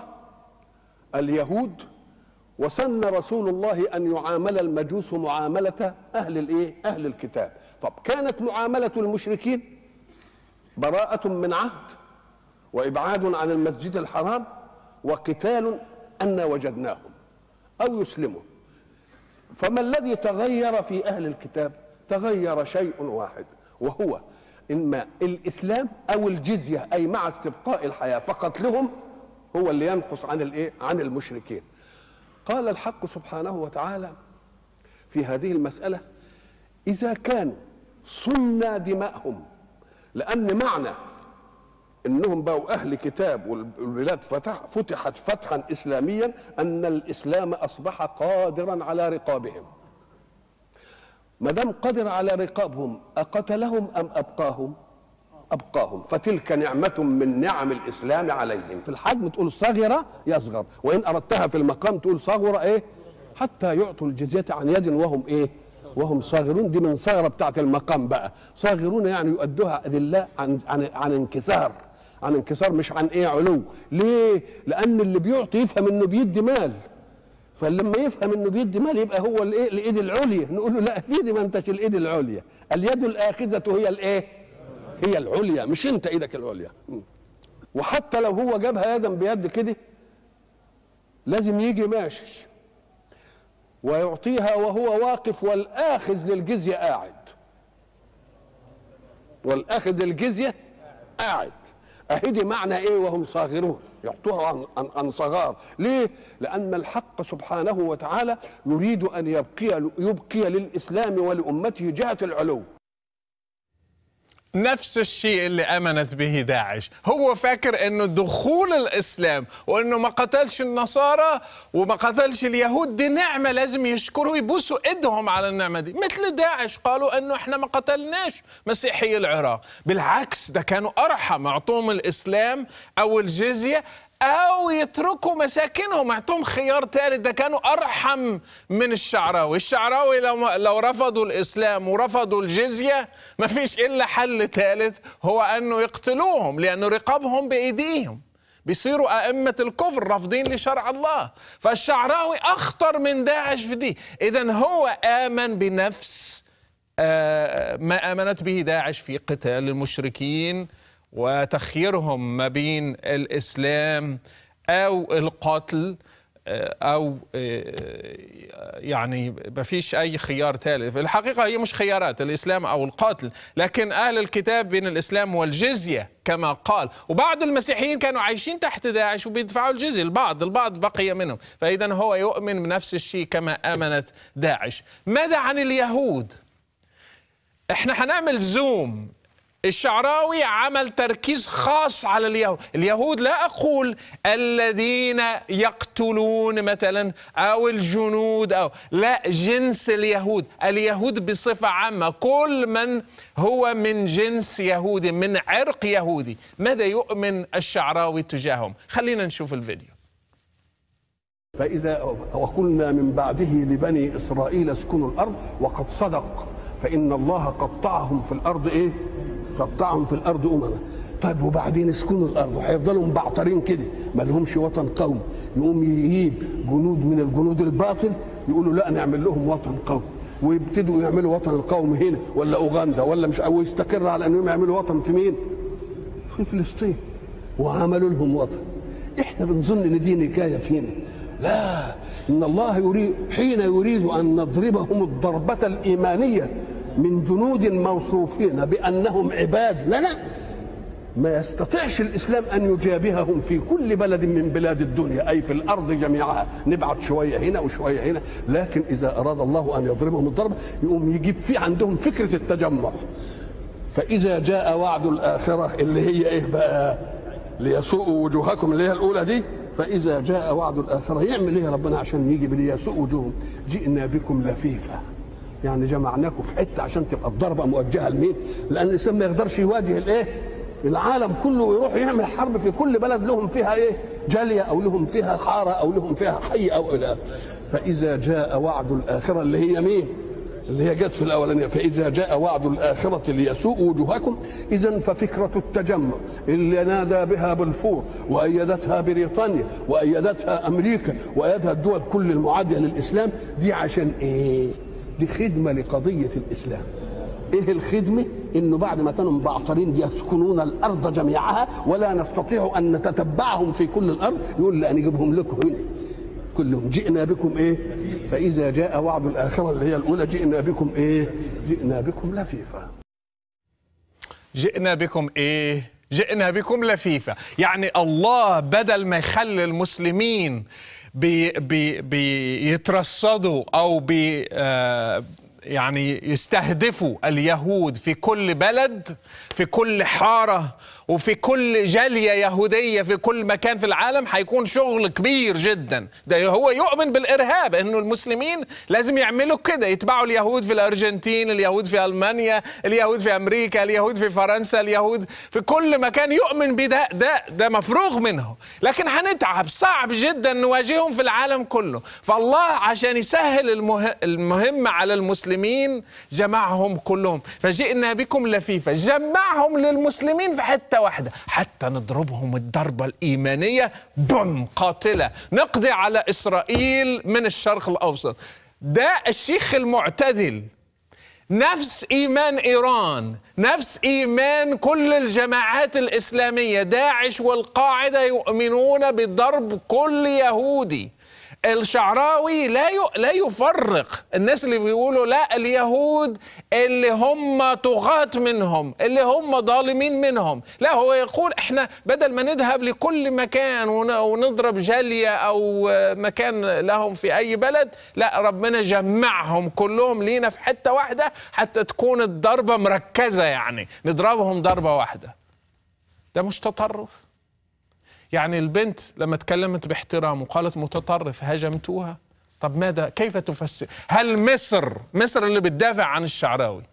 اليهود وسن رسول الله ان يعامل المجوس معامله اهل الايه؟ اهل الكتاب. طب كانت معامله المشركين براءة من عهد وابعاد عن المسجد الحرام وقتال ان وجدناهم او يسلموا. فما الذي تغير في اهل الكتاب؟ تغير شيء واحد، وهو اما الاسلام او الجزيه، اي مع استبقاء الحياه، فقتلهم هو اللي ينقص عن الايه؟ عن المشركين. قال الحق سبحانه وتعالى في هذه المساله: اذا كانوا صنّا دماءهم، لان معنى انهم بقوا اهل كتاب والبلاد فتحت فتحا اسلاميا ان الاسلام اصبح قادرا على رقابهم. ما دام قدر على رقابهم، اقتلهم ام ابقاهم؟ ابقاهم. فتلك نعمه من نعم الاسلام عليهم. في الحجم تقول صغر يصغر، وان اردتها في المقام تقول صغر ايه؟ حتى يعطوا الجزيه عن يد وهم ايه؟ وهم صاغرون. دي من صغره بتاعت المقام بقى. صاغرون يعني يؤدوها اذلاء عن انكسار، عن انكسار، مش عن ايه؟ علو. ليه؟ لان اللي بيعطي يفهم انه بيدي مال، فلما يفهم انه بيدي مال يبقى هو الايه؟ الايد العليا. نقول له لا، في دي ما انتش الايد العليا، اليد الاخذه هي الايه؟ هي العليا، مش انت ايدك العليا. وحتى لو هو جابها يدا بيد كده لازم يجي ماشي ويعطيها وهو واقف، والاخذ للجزيه قاعد، والاخذ للجزيه قاعد. اهدي معنى ايه؟ وهم صاغرون، يعطوها عن صغار. ليه؟ لان الحق سبحانه وتعالى يريد ان يبقي للاسلام ولامته جهه العلو. نفس الشيء اللي امنت به داعش. هو فاكر انه دخول الاسلام وانه ما قتلش النصارى وما قتلش اليهود دي نعمه لازم يشكروا يبوسوا ايدهم على النعمه دي. مثل داعش قالوا انه احنا ما قتلناش مسيحي العراق، بالعكس ده كانوا ارحم، اعطوهم الاسلام او الجزيه أو يتركوا مساكنهم، اعطوهم خيار ثالث. ده كانوا أرحم من الشعراوي. الشعراوي لو رفضوا الإسلام ورفضوا الجزية ما فيش إلا حل ثالث، هو أنه يقتلوهم، لأنه رقابهم بأيديهم، بيصيروا أئمة الكفر رافضين لشرع الله. فالشعراوي أخطر من داعش في دي. إذن هو آمن بنفس ما آمنت به داعش في قتال المشركين وتخييرهم ما بين الإسلام أو القتل، أو يعني ما فيش أي خيار ثالث. في الحقيقة هي مش خيارات، الإسلام أو القتل، لكن أهل الكتاب بين الإسلام والجزية كما قال. وبعض المسيحيين كانوا عايشين تحت داعش وبيدفعوا الجزية، البعض بقي منهم. فإذا هو يؤمن بنفس الشيء كما آمنت داعش. ماذا عن اليهود؟ احنا هنعمل زوم. الشعراوي عمل تركيز خاص على اليهود. اليهود لا أقول الذين يقتلون مثلا أو الجنود، أو لا، جنس اليهود، اليهود بصفة عامة، كل من هو من جنس يهودي، من عرق يهودي. ماذا يؤمن الشعراوي تجاههم؟ خلينا نشوف الفيديو. فإذا وقلنا من بعده لبني إسرائيل اسكنوا الأرض، وقد صدق، فإن الله قطعهم في الأرض إيه؟ قطعهم في الأرض أمما. طيب وبعدين اسكنوا الأرض، وهيفضلوا مبعترين كده ما لهمش وطن قومي. يقوم يجيب جنود من الجنود الباطل يقولوا لا نعمل لهم وطن قومي، ويبتدوا يعملوا وطن القوم هنا ولا أوغندا ولا مش، أو يستقر على أنهم يعملوا وطن في مين؟ في فلسطين، وعملوا لهم وطن. إحنا بنظن إن دي نكاية فينا. لا، إن الله يريد حين يريد أن نضربهم الضربة الإيمانية من جنود موصوفين بأنهم عباد لنا، ما يستطيعش الإسلام أن يجابههم في كل بلد من بلاد الدنيا، أي في الأرض جميعها، نبعت شوية هنا وشوية هنا. لكن إذا أراد الله أن يضربهم الضرب يقوم يجيب في عندهم فكرة التجمع. فإذا جاء وعد الآخرة اللي هي إيه بقى؟ ليسوءوا وجوهكم، اللي هي الأولى دي. فإذا جاء وعد الآخرة يعمل إيه ربنا عشان يجي ليسوء وجوههم؟ جئنا بكم لفيفا، يعني جمعناكم في حتة عشان تبقى الضربة موجهة لمين؟ لأن الإنسان ما يقدرش يواجه الإيه؟ العالم كله ويروح يعمل حرب في كل بلد لهم فيها إيه؟ جالية أو لهم فيها حارة أو لهم فيها حي أو إلى آخره. فإذا جاء وعد الآخرة اللي هي مين؟ اللي هي جت في الاولانيه. فاذا جاء وعد الاخره ليسوء وجوهكم. اذا ففكره التجمع اللي نادى بها بلفور وايدتها بريطانيا وايدتها امريكا وايدها الدول كل المعاديه للاسلام دي عشان ايه؟ دي خدمه لقضيه الاسلام. ايه الخدمه؟ انه بعد ما كانوا مبعطرين يسكنون الارض جميعها ولا نستطيع ان نتتبعهم في كل الارض، يقول لا نجيبهم لكم هنا كلهم. جئنا بكم ايه؟ فاذا جاء وعد الاخره اللي هي الاولى جئنا بكم ايه؟ جئنا بكم لفيفا. جئنا بكم ايه؟ جئنا بكم لفيفا. يعني الله بدل ما يخلي المسلمين بيترصدوا او يعني يستهدفوا اليهود في كل بلد، في كل حارة وفي كل جالية يهودية في كل مكان في العالم، هيكون شغل كبير جدا. ده هو يؤمن بالإرهاب، إنه المسلمين لازم يعملوا كده، يتبعوا اليهود في الأرجنتين، اليهود في ألمانيا، اليهود في أمريكا، اليهود في فرنسا، اليهود في كل مكان، يؤمن بده. ده مفروغ منه. لكن هنتعب، صعب جدا نواجههم في العالم كله. فالله عشان يسهل المهمة على المسلمين جمعهم كلهم. فجئنا بكم لفيفا، جمعهم للمسلمين في حتة واحدة حتى نضربهم الضربة الإيمانية بوم قاتلة، نقضي على إسرائيل من الشرق الأوسط. ده الشيخ المعتدل، نفس إيمان إيران، نفس إيمان كل الجماعات الإسلامية، داعش والقاعدة يؤمنون بضرب كل يهودي. الشعراوي لا يفرق الناس اللي بيقولوا لا اليهود اللي هم طغاة منهم، اللي هم ظالمين منهم. لا، هو يقول احنا بدل ما نذهب لكل مكان ونضرب جالية او مكان لهم في اي بلد، لا، ربنا جمعهم كلهم لينا في حتة واحدة حتى تكون الضربة مركزة، يعني نضربهم ضربة واحدة. ده مش تطرف؟ يعني البنت لما تكلمت باحترام وقالت متطرف هاجمتوها؟ طب ماذا، كيف تفسر؟ هل مصر اللي بتدافع عن الشعراوي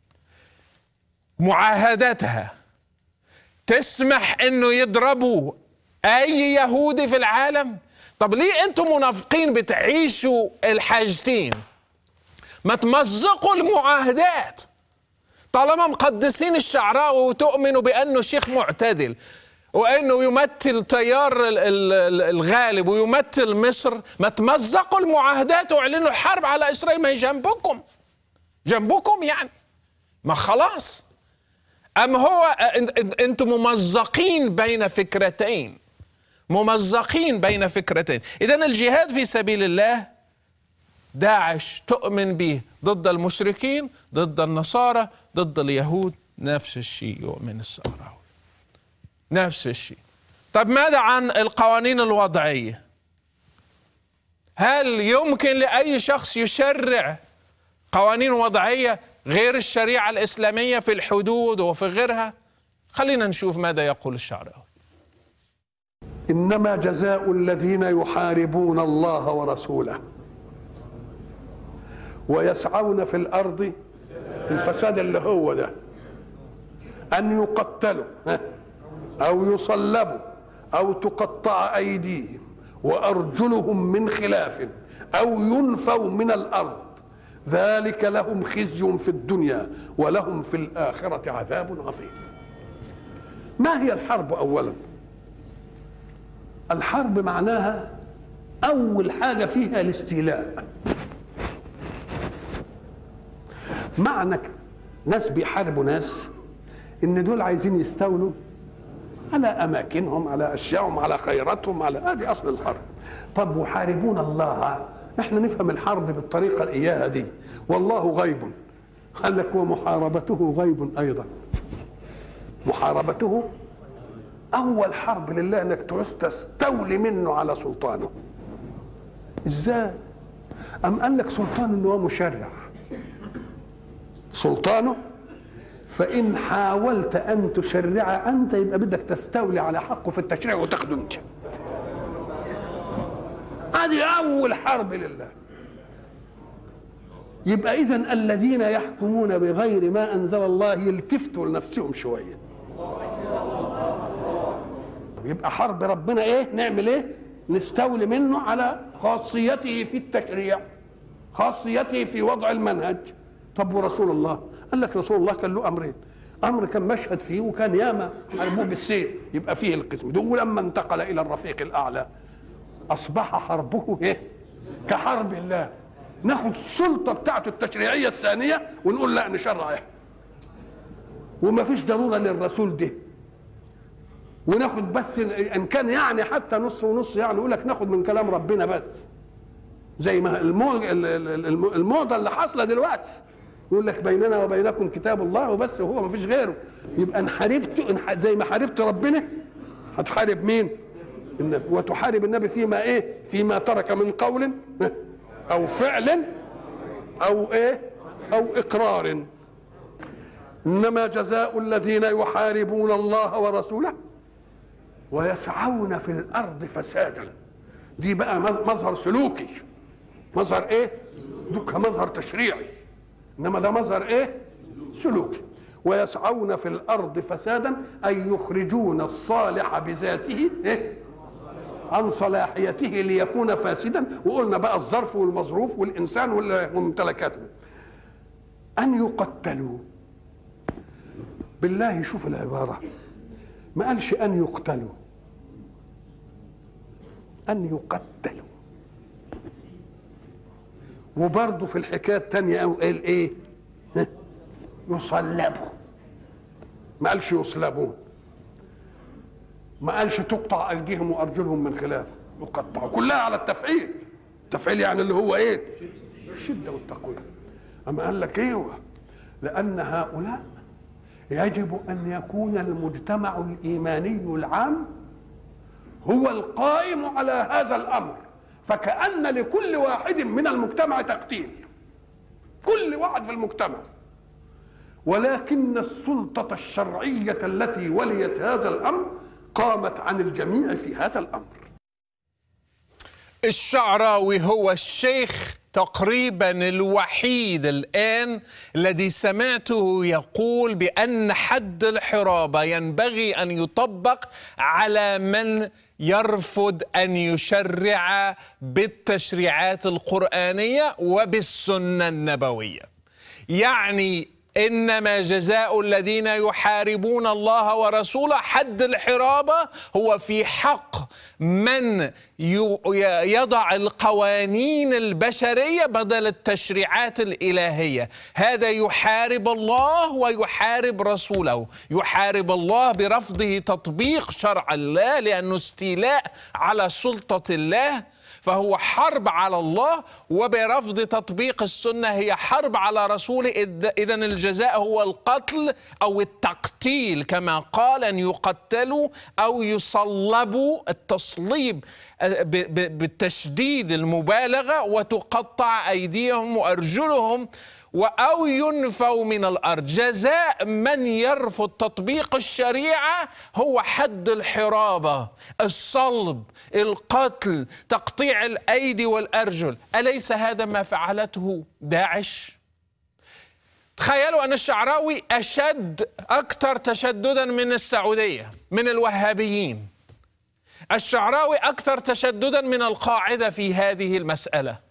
معاهداتها تسمح انه يضربوا اي يهودي في العالم؟ طب ليه انتم منافقين بتعيشوا الحاجتين؟ ما تمزقوا المعاهدات طالما مقدسين الشعراوي وتؤمنوا بانه شيخ معتدل وانه يمثل تيار الغالب ويمثل مصر. ما تمزقوا المعاهدات واعلنوا الحرب على اسرائيل، ما هي جنبكم يعني، ما خلاص. ام هو انتم ممزقين بين فكرتين، اذا الجهاد في سبيل الله داعش تؤمن به ضد المشركين، ضد النصارى، ضد اليهود، نفس الشيء يؤمن الشعراوي، نفس الشيء. طب ماذا عن القوانين الوضعية؟ هل يمكن لأي شخص يشرع قوانين وضعية غير الشريعة الإسلامية في الحدود وفي غيرها؟ خلينا نشوف ماذا يقول الشعراوي. إنما جزاء الذين يحاربون الله ورسوله ويسعون في الأرض الفساد اللي هو ده أن يقتلوا أو يصلبوا أو تقطع أيديهم وأرجلهم من خلاف أو ينفوا من الأرض، ذلك لهم خزي في الدنيا ولهم في الآخرة عذاب عظيم. ما هي الحرب أولا؟ الحرب معناها أول حاجة فيها الاستيلاء. معنى ناس بيحاربوا ناس إن دول عايزين يستولوا على أماكنهم، على أشيائهم، على خيراتهم، على هذه أصل الحرب. طب وحاربون الله، احنا نفهم الحرب بالطريقة الإياها دي، والله غيب. قال لك ومحاربته غيب أيضا، محاربته اول حرب لله انك تعوز تستولي منه على سلطانه. ازاي؟ ام قال لك سلطانه انه هو مشرع، سلطانه، فان حاولت ان تشرع انت يبقى بدك تستولي على حقه في التشريع وتاخده انت. هذه اول حرب لله. يبقى اذا الذين يحكمون بغير ما انزل الله يلتفتوا لنفسهم شويه. يبقى حرب ربنا ايه؟ نعمل ايه؟ نستولي منه على خاصيته في التشريع، خاصيته في وضع المنهج. طب ورسول الله؟ قال لك رسول الله كان له امرين، امر كان مشهد فيه وكان ياما حاربوه بالسيف، يبقى فيه القسم ده. ولما انتقل الى الرفيق الاعلى اصبح حربه ايه؟ كحرب الله. ناخد السلطه بتاعته التشريعيه الثانيه ونقول لا نشرع احنا، وما فيش ضروره للرسول ده، وناخد بس ان كان يعني حتى نص ونص، يعني يقول لك ناخد من كلام ربنا بس، زي ما الموضه اللي حاصله دلوقتي يقول لك بيننا وبينكم كتاب الله وبس، وهو ما فيش غيره. يبقى ان حاربته زي ما حاربت ربنا هتحارب مين؟ النبي. وتحارب النبي فيما ايه؟ فيما ترك من قول او فعل او ايه؟ او اقرار. انما جزاء الذين يحاربون الله ورسوله ويسعون في الارض فسادا. دي بقى مظهر سلوكي، مظهر ايه؟ ده مظهر تشريعي، انما ده مظهر ايه؟ سلوكي. ويسعون في الارض فسادا اي يخرجون الصالح بذاته ايه؟ عن صلاحيته ليكون فاسدا. وقلنا بقى الظرف والمظروف والانسان وممتلكاته. ان يقتلوا. بالله شوف العباره، ما قالش ان يقتلوا، ان يقتلوا. وبرضه في الحكايه الثانيه قال ايه؟ يصلبوا. ما قالش يصلبون، ما قالش تقطع ايديهم وارجلهم من خلاف، يقطعوا. كلها على التفعيل. التفعيل يعني اللي هو ايه؟ الشده والتقويه. اما قال لك ايوه، لان هؤلاء يجب ان يكون المجتمع الايماني العام هو القائم على هذا الامر، فكأن لكل واحد من المجتمع تقتيل، كل واحد في المجتمع. ولكن السلطة الشرعية التي وليت هذا الامر قامت عن الجميع في هذا الامر. الشعراوي هو الشيخ تقريبا الوحيد الآن الذي سمعته يقول بأن حد الحرابة ينبغي أن يطبق على من يرفض أن يشرع بالتشريعات القرآنية وبالسنة النبوية. يعني إنما جزاء الذين يحاربون الله ورسوله، حد الحرابة هو في حق من يضع القوانين البشرية بدل التشريعات الإلهية. هذا يحارب الله ويحارب رسوله. يحارب الله برفضه تطبيق شرع الله لأنه استيلاء على سلطة الله، فهو حرب على الله، وبرفض تطبيق السنة هي حرب على رسوله. إذن الجزاء هو القتل أو التقتيل، كما قال أن يقتلوا أو يصلبوا، التصليب بالتشديد المبالغة، وتقطع أيديهم وأرجلهم أو ينفوا من الأرض. جزاء من يرفض تطبيق الشريعة هو حد الحرابة، الصلب، القتل، تقطيع الأيدي والأرجل. أليس هذا ما فعلته داعش؟ تخيلوا أن الشعراوي أكثر تشددا من السعودية، من الوهابيين. الشعراوي أكثر تشددا من القاعدة في هذه المسألة.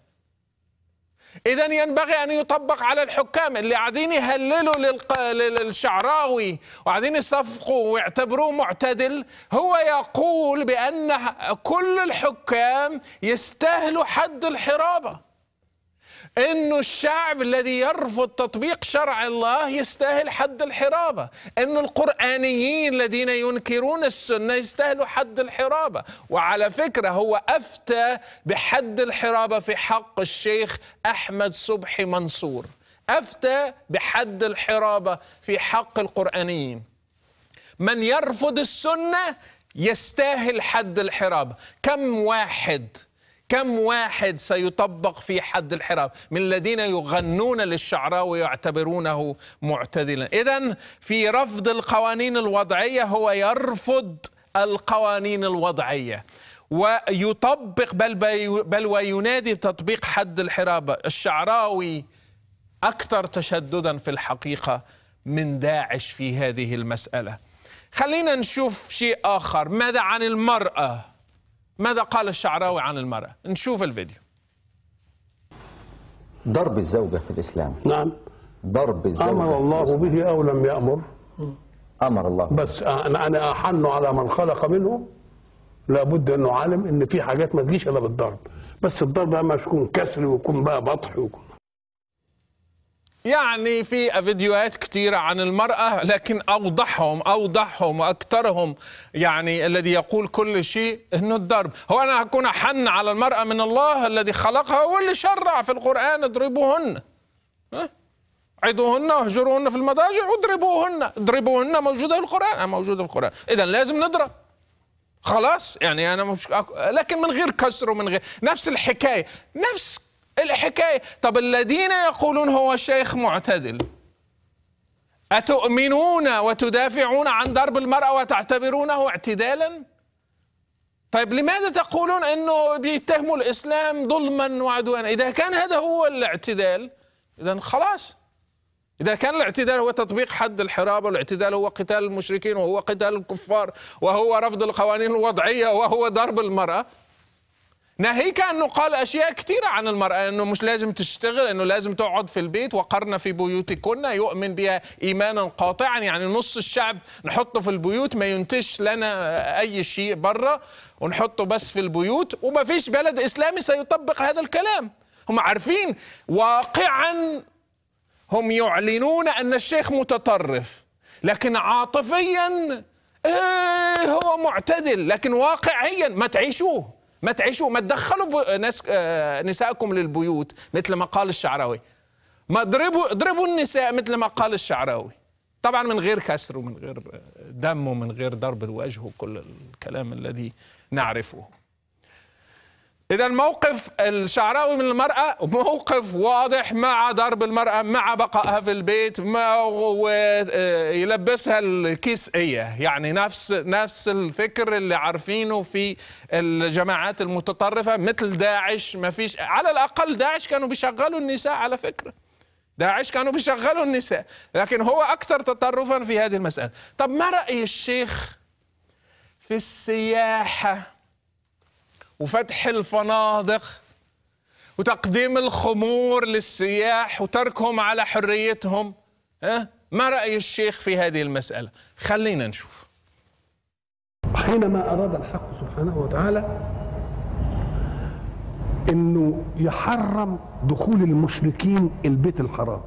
إذن ينبغي أن يطبق على الحكام اللي قاعدين يهللوا للشعراوي وقاعدين يصفقوا ويعتبروه معتدل. هو يقول بأن كل الحكام يستاهلوا حد الحرابة، إنه الشعب الذي يرفض تطبيق شرع الله يستاهل حد الحرابة، إنه القرآنيين الذين ينكرون السنة يستاهلوا حد الحرابة. وعلى فكرة هو أفتى بحد الحرابة في حق الشيخ أحمد صبحي منصور، أفتى بحد الحرابة في حق القرآنيين. من يرفض السنة يستاهل حد الحرابة. كم واحد سيطبق في حد الحرابة من الذين يغنون للشعراوي ويعتبرونه معتدلا؟ إذن في رفض القوانين الوضعية هو يرفض القوانين الوضعية ويطبق بل وينادي بتطبيق حد الحرابة. الشعراوي أكثر تشددا في الحقيقة من داعش في هذه المسألة. خلينا نشوف شيء آخر. ماذا عن المرأة؟ ماذا قال الشعراوي عن المرأة؟ نشوف الفيديو. ضرب الزوجة في الإسلام. نعم. ضرب الزوجة أمر الله به أو لم يأمر؟ أمر الله. بس أنا أحن على من خلق منه، لابد أنه عالم إن في حاجات ما تجيش إلا بالضرب، بس الضرب بقى مش يكون كسر ويكون بقى بطح ويكون. يعني في فيديوهات كثيرة عن المرأة، لكن أوضحهم وأكثرهم يعني الذي يقول كل شيء إنه الضرب. هو أنا هكون أحن على المرأة من الله الذي خلقها واللي شرع في القرآن اضربوهن، عدوهن واهجروهن في المضاجع اضربوهن موجودة في القرآن، موجودة في القرآن. إذا لازم نضرب خلاص. يعني أنا مش لكن من غير كسر ومن غير نفس الحكاية. طب الذين يقولون هو شيخ معتدل، أتؤمنون وتدافعون عن ضرب المرأة وتعتبرونه اعتدالا؟ طيب لماذا تقولون أنه بيتهموا الإسلام ظلما وعدوانا؟ إذا كان هذا هو الاعتدال إذا خلاص. إذا كان الاعتدال هو تطبيق حد الحرابة، والاعتدال هو قتال المشركين وهو قتال الكفار وهو رفض القوانين الوضعية وهو ضرب المرأة، ناهيك أنه قال أشياء كثيرة عن المرأة، أنه مش لازم تشتغل، أنه لازم تقعد في البيت، وقرن في بيوتكن، يؤمن بها إيمانا قاطعا. يعني نص الشعب نحطه في البيوت، ما ينتج لنا أي شيء برا، ونحطه بس في البيوت، وما فيش بلد إسلامي سيطبق هذا الكلام. هم عارفين واقعا، هم يعلنون أن الشيخ متطرف، لكن عاطفيا هو معتدل، لكن واقعيا ما تعيشوه، ما تدخلوا نساءكم للبيوت مثل ما قال الشعراوي، ما اضربوا النساء مثل ما قال الشعراوي، طبعا من غير كسر ومن غير دم ومن غير ضرب الوجه وكل الكلام الذي نعرفه. إذا موقف الشعراوي من المرأة موقف واضح، مع ضرب المرأة، مع بقائها في البيت، ويلبسها الكيسية، يعني نفس الفكر اللي عارفينه في الجماعات المتطرفة مثل داعش. ما فيش، على الأقل داعش كانوا بيشغلوا النساء، على فكرة داعش كانوا بيشغلوا النساء، لكن هو أكثر تطرفا في هذه المسألة. طب ما رأي الشيخ في السياحة وفتح الفنادق وتقديم الخمور للسياح وتركهم على حريتهم؟ ما رأي الشيخ في هذه المسألة؟ خلينا نشوف. حينما أراد الحق سبحانه وتعالى إنه يحرم دخول المشركين البيت الحرام،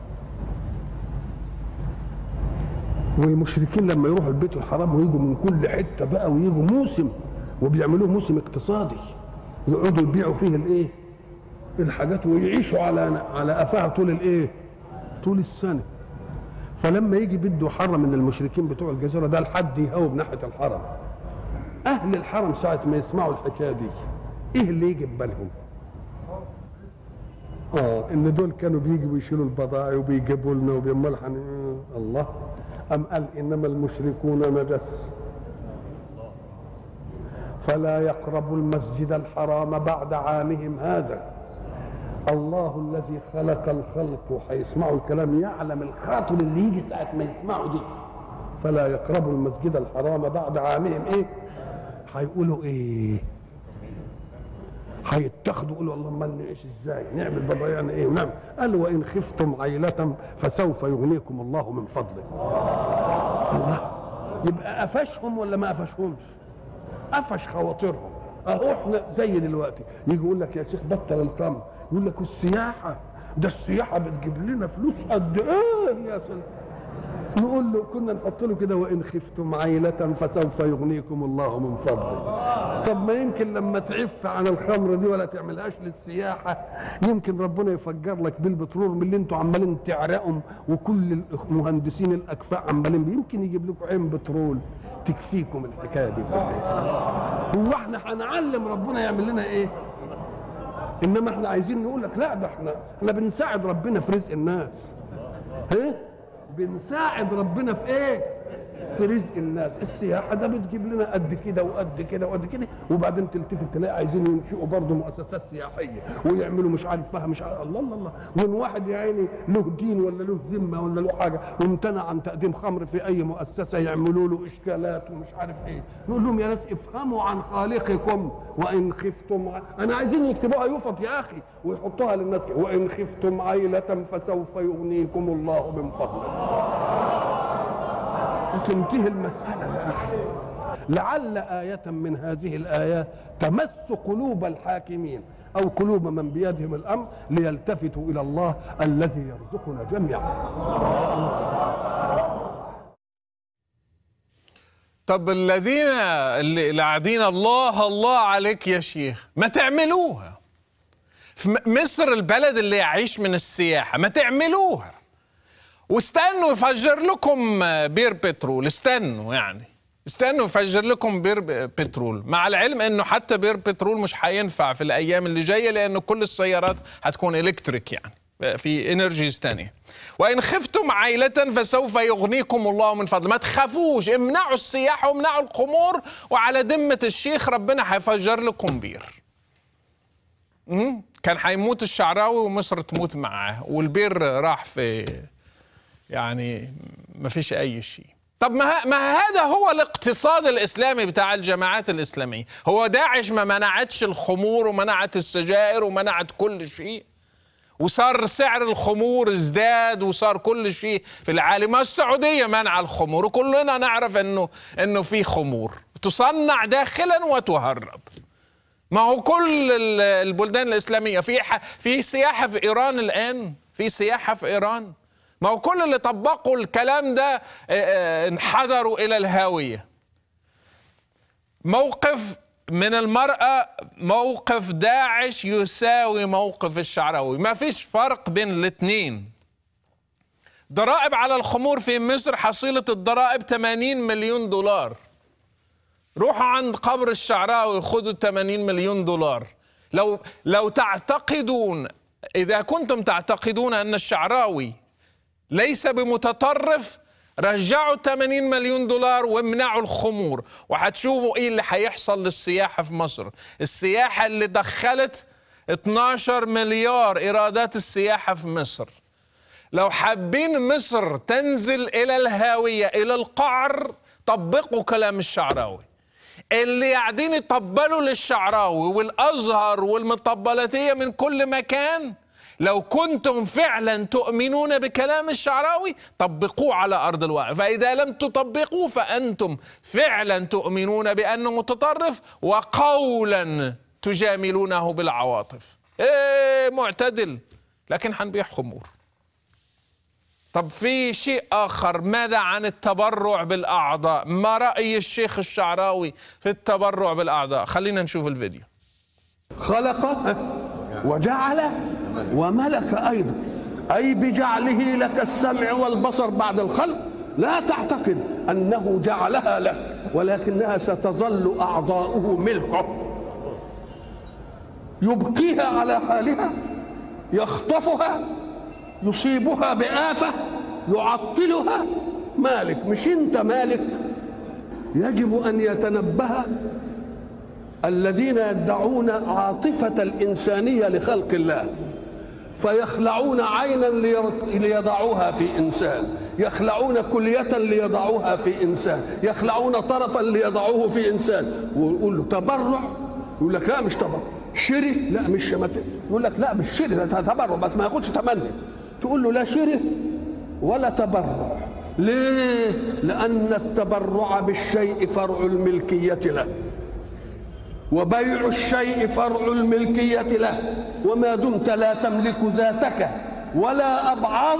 والمشركين لما يروحوا البيت الحرام ويجوا من كل حتة بقى، ويجوا موسم وبيعملوه موسم اقتصادي، يقعدوا يبيعوا فيه الحاجات ويعيشوا على قفاها طول السنة. فلما يجي بده يحرم من المشركين بتوع الجزيرة ده لحد يهوب ناحية الحرم، أهل الحرم ساعة ما يسمعوا الحكاية دي إيه اللي يجي ببالهم؟ إن دول كانوا بيجوا يشيلوا البضائع وبيجيبوا لنا وبيعملوا الله. أم قال إنما المشركون نجس فلا يقربوا المسجد الحرام بعد عامهم هذا. الله الذي خلق الخلق وهيسمعوا الكلام يعلم الخاطر اللي يجي ساعة ما يسمعوا دي. فلا يقربوا المسجد الحرام بعد عامهم هيقولوا هيتخذوا يقولوا اللهم نعيش ازاي، نعمل بضايعنا ونعمل. قال وان خفتم عيلة فسوف يغنيكم الله من فضله. الله، يبقى قفشهم ولا ما قفشهمش؟ قفش خواطرهم. اهو احنا زي دلوقتي يجي يقول لك يا شيخ بطل الخمر، يقول لك السياحه، ده السياحه بتجيب لنا فلوس قد ايه يا سلام. نقول له كنا نحط له كده وإن خفتم عيلة فسوف يغنيكم الله من فضله. طب ما يمكن لما تعف عن الخمر دي ولا تعملهاش للسياحة يمكن ربنا يفجر لك بالبترول من اللي انتوا عمالين تعرقهم، وكل المهندسين الأكفاء عمالين يمكن يجيب لكم عين بترول تكفيكم الحكاية دي كلها. هو احنا هنعلم ربنا يعمل لنا ايه؟ انما احنا عايزين نقول لك لا، ده احنا بنساعد ربنا في رزق الناس. بنساعد ربنا في ايه؟ في رزق الناس. السياحه ده بتجيب لنا قد كده وقد كده وقد كده، وبعدين تلتفت تلاقي عايزين ينشئوا برضه مؤسسات سياحيه ويعملوا مش عارف فيها مش عارف الله الله الله، وان واحد يا عيني له دين ولا له ذمه ولا له حاجه وامتنع عن تقديم خمر في اي مؤسسه يعملوا له اشكالات ومش عارف ايه. نقول لهم يا ناس افهموا عن خالقكم وان خفتم انا عايزين يكتبوها يفط يا اخي ويحطوها للناس كده، وان خفتم عيله فسوف يغنيكم الله من فضله. وتنتهي المسألة يا أخي. لعل آية من هذه الآيات تمس قلوب الحاكمين أو قلوب من بيدهم الأمر ليلتفتوا إلى الله الذي يرزقنا جميعا. طب الذين اللي قاعدين الله الله عليك يا شيخ ما تعملوها. في مصر البلد اللي يعيش من السياحة ما تعملوها، واستنوا يفجر لكم بير بترول. استنوا يفجر لكم بير بترول، مع العلم انه حتى بير بترول مش هينفع في الايام اللي جايه لانه كل السيارات هتكون الكتريك، يعني في انرجيز ثانيه. وان خفتم عيله فسوف يغنيكم الله من فضله. ما تخافوش، امنعوا السياحه وامنعوا الخمور، وعلى ذمه الشيخ ربنا هيفجر لكم بير. كان هيموت الشعراوي ومصر تموت معاه، والبير راح في يعني ما فيش أي شيء. طب ما هذا هو الاقتصاد الإسلامي بتاع الجماعات الإسلامية. هو داعش ما منعتش الخمور ومنعت السجائر ومنعت كل شيء، وصار سعر الخمور ازداد وصار كل شيء في العالم. ما السعودية منع الخمور وكلنا نعرف انه في خمور تصنع داخلا وتهرب. ما هو كل البلدان الإسلامية في سياحة في إيران الآن، في سياحة في إيران. ما هو كل اللي طبقوا الكلام ده انحدروا إلى الهاوية. موقف من المرأة، موقف داعش يساوي موقف الشعراوي، ما فيش فرق بين الاثنين. ضرائب على الخمور في مصر، حصيلة الضرائب 80 مليون دولار. روحوا عند قبر الشعراوي خذوا 80 مليون دولار. لو تعتقدون، إذا كنتم تعتقدون أن الشعراوي ليس بمتطرف، رجعوا 80 مليون دولار وامنعوا الخمور، وهتشوفوا ايه اللي هيحصل للسياحة في مصر. السياحة اللي دخلت 12 مليار ايرادات السياحة في مصر. لو حابين مصر تنزل الى الهاوية الى القعر، طبقوا كلام الشعراوي. اللي قاعدين يطبلوا للشعراوي والازهر والمطبلاتية من كل مكان، لو كنتم فعلا تؤمنون بكلام الشعراوي طبقوه على أرض الواقع. فإذا لم تطبقوه فأنتم فعلا تؤمنون بأنه متطرف، وقولا تجاملونه بالعواطف. معتدل لكن حنبيع خمور. طب في شيء آخر، ماذا عن التبرع بالأعضاء؟ ما رأي الشيخ الشعراوي في التبرع بالأعضاء؟ خلينا نشوف الفيديو. خلق وجعل وملك أيضا، أي بجعله لك السمع والبصر بعد الخلق. لا تعتقد أنه جعلها لك، ولكنها ستظل أعضاؤه ملكه، يبقيها على حالها، يخطفها، يصيبها بآفة، يعطلها. مالك، مش أنت مالك. يجب أن يتنبه الذين يدعون عاطفة الإنسانية لخلق الله، فيخلعون عينا ليضعوها في إنسان، يخلعون كلية ليضعوها في إنسان، يخلعون طرفا ليضعوه في إنسان، ويقول له تبرع، يقول لك لا مش تبرع. شري، لا مش شماتة، يقول لك لا مش شري، ده تبرع بس ما ياخدش تمني. تقول له لا شري ولا تبرع. ليه؟ لأن التبرع بالشيء فرع الملكية له، وبيع الشيء فرع الملكية له، وما دمت لا تملك ذاتك ولا أبعاضك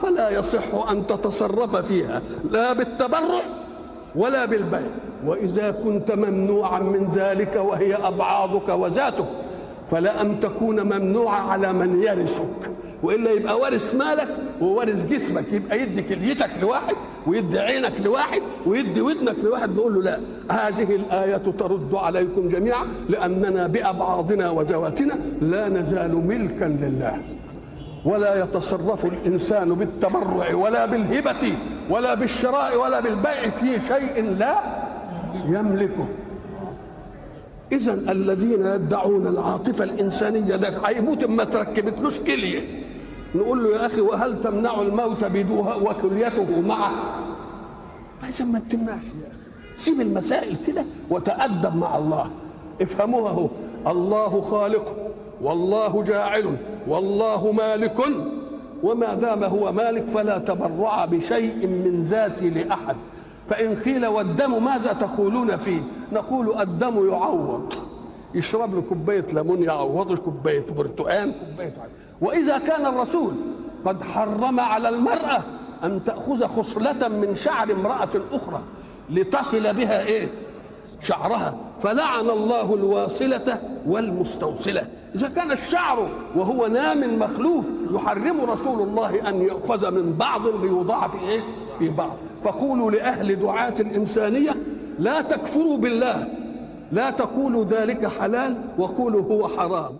فلا يصح أن تتصرف فيها لا بالتبرع ولا بالبيع. وإذا كنت ممنوعا من ذلك وهي أبعاضك وذاتك فلا أن تكون ممنوعا على من يرثك، وإلا يبقى وارث مالك ووارث جسمك، يبقى يدي كليتك لواحد ويدي عينك لواحد ويدي ودنك لواحد. نقول له لا، هذه الآية ترد عليكم جميعا، لأننا بأبعاضنا وذواتنا لا نزال ملكا لله، ولا يتصرف الإنسان بالتبرع ولا بالهبة ولا بالشراء ولا بالبيع في شيء لا يملكه. إذن الذين يدعون العاطفة الإنسانية ده هيموت ما تركبتلوش كلية، نقول له يا أخي وهل تمنع الموت بدوها وكليته معه؟ عايز ما تمنعش يا أخي، سيب المسائل كده وتأدب مع الله. افهموها هو الله خالق والله جاعل والله مالك، وما دام هو مالك فلا تبرع بشيء من ذاتي لأحد. فإن قيل والدم ماذا تقولون فيه؟ نقول الدم يعوض، يشرب له كوباية ليمون يعوض كوباية برتقال كوباية. وإذا كان الرسول قد حرم على المرأة أن تأخذ خصلة من شعر امرأة أخرى لتصل بها إيه؟ شعرها، فلعن الله الواصلة والمستوصلة. إذا كان الشعر وهو نام مخلوف يحرم رسول الله أن يأخذ من بعض ليوضع في إيه؟ في بعض. فقولوا لأهل دعاة الإنسانية لا تكفروا بالله، لا تقولوا ذلك حلال وقولوا هو حرام.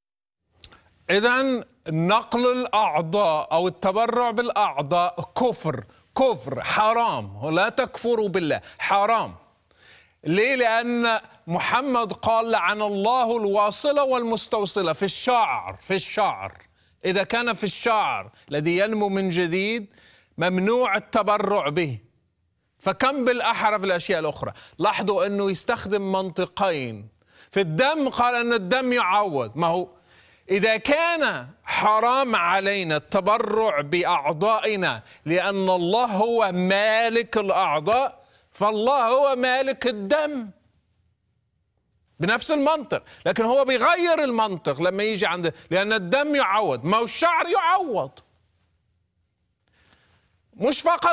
إذن نقل الأعضاء أو التبرع بالأعضاء كفر حرام، ولا تكفروا بالله حرام. ليه؟ لأن محمد قال لعن الله الواصلة والمستوصلة في الشعر. إذا كان في الشعر الذي ينمو من جديد ممنوع التبرع به، فكم بالأحرى في الأشياء الأخرى. لاحظوا أنه يستخدم منطقين. في الدم قال أن الدم يعوض، ما هو إذا كان حرام علينا التبرع بأعضائنا لأن الله هو مالك الأعضاء، فالله هو مالك الدم بنفس المنطق. لكن هو بيغير المنطق لما يجي عند، لأن الدم يعوض، ما هو الشعر يعوض. مش فقط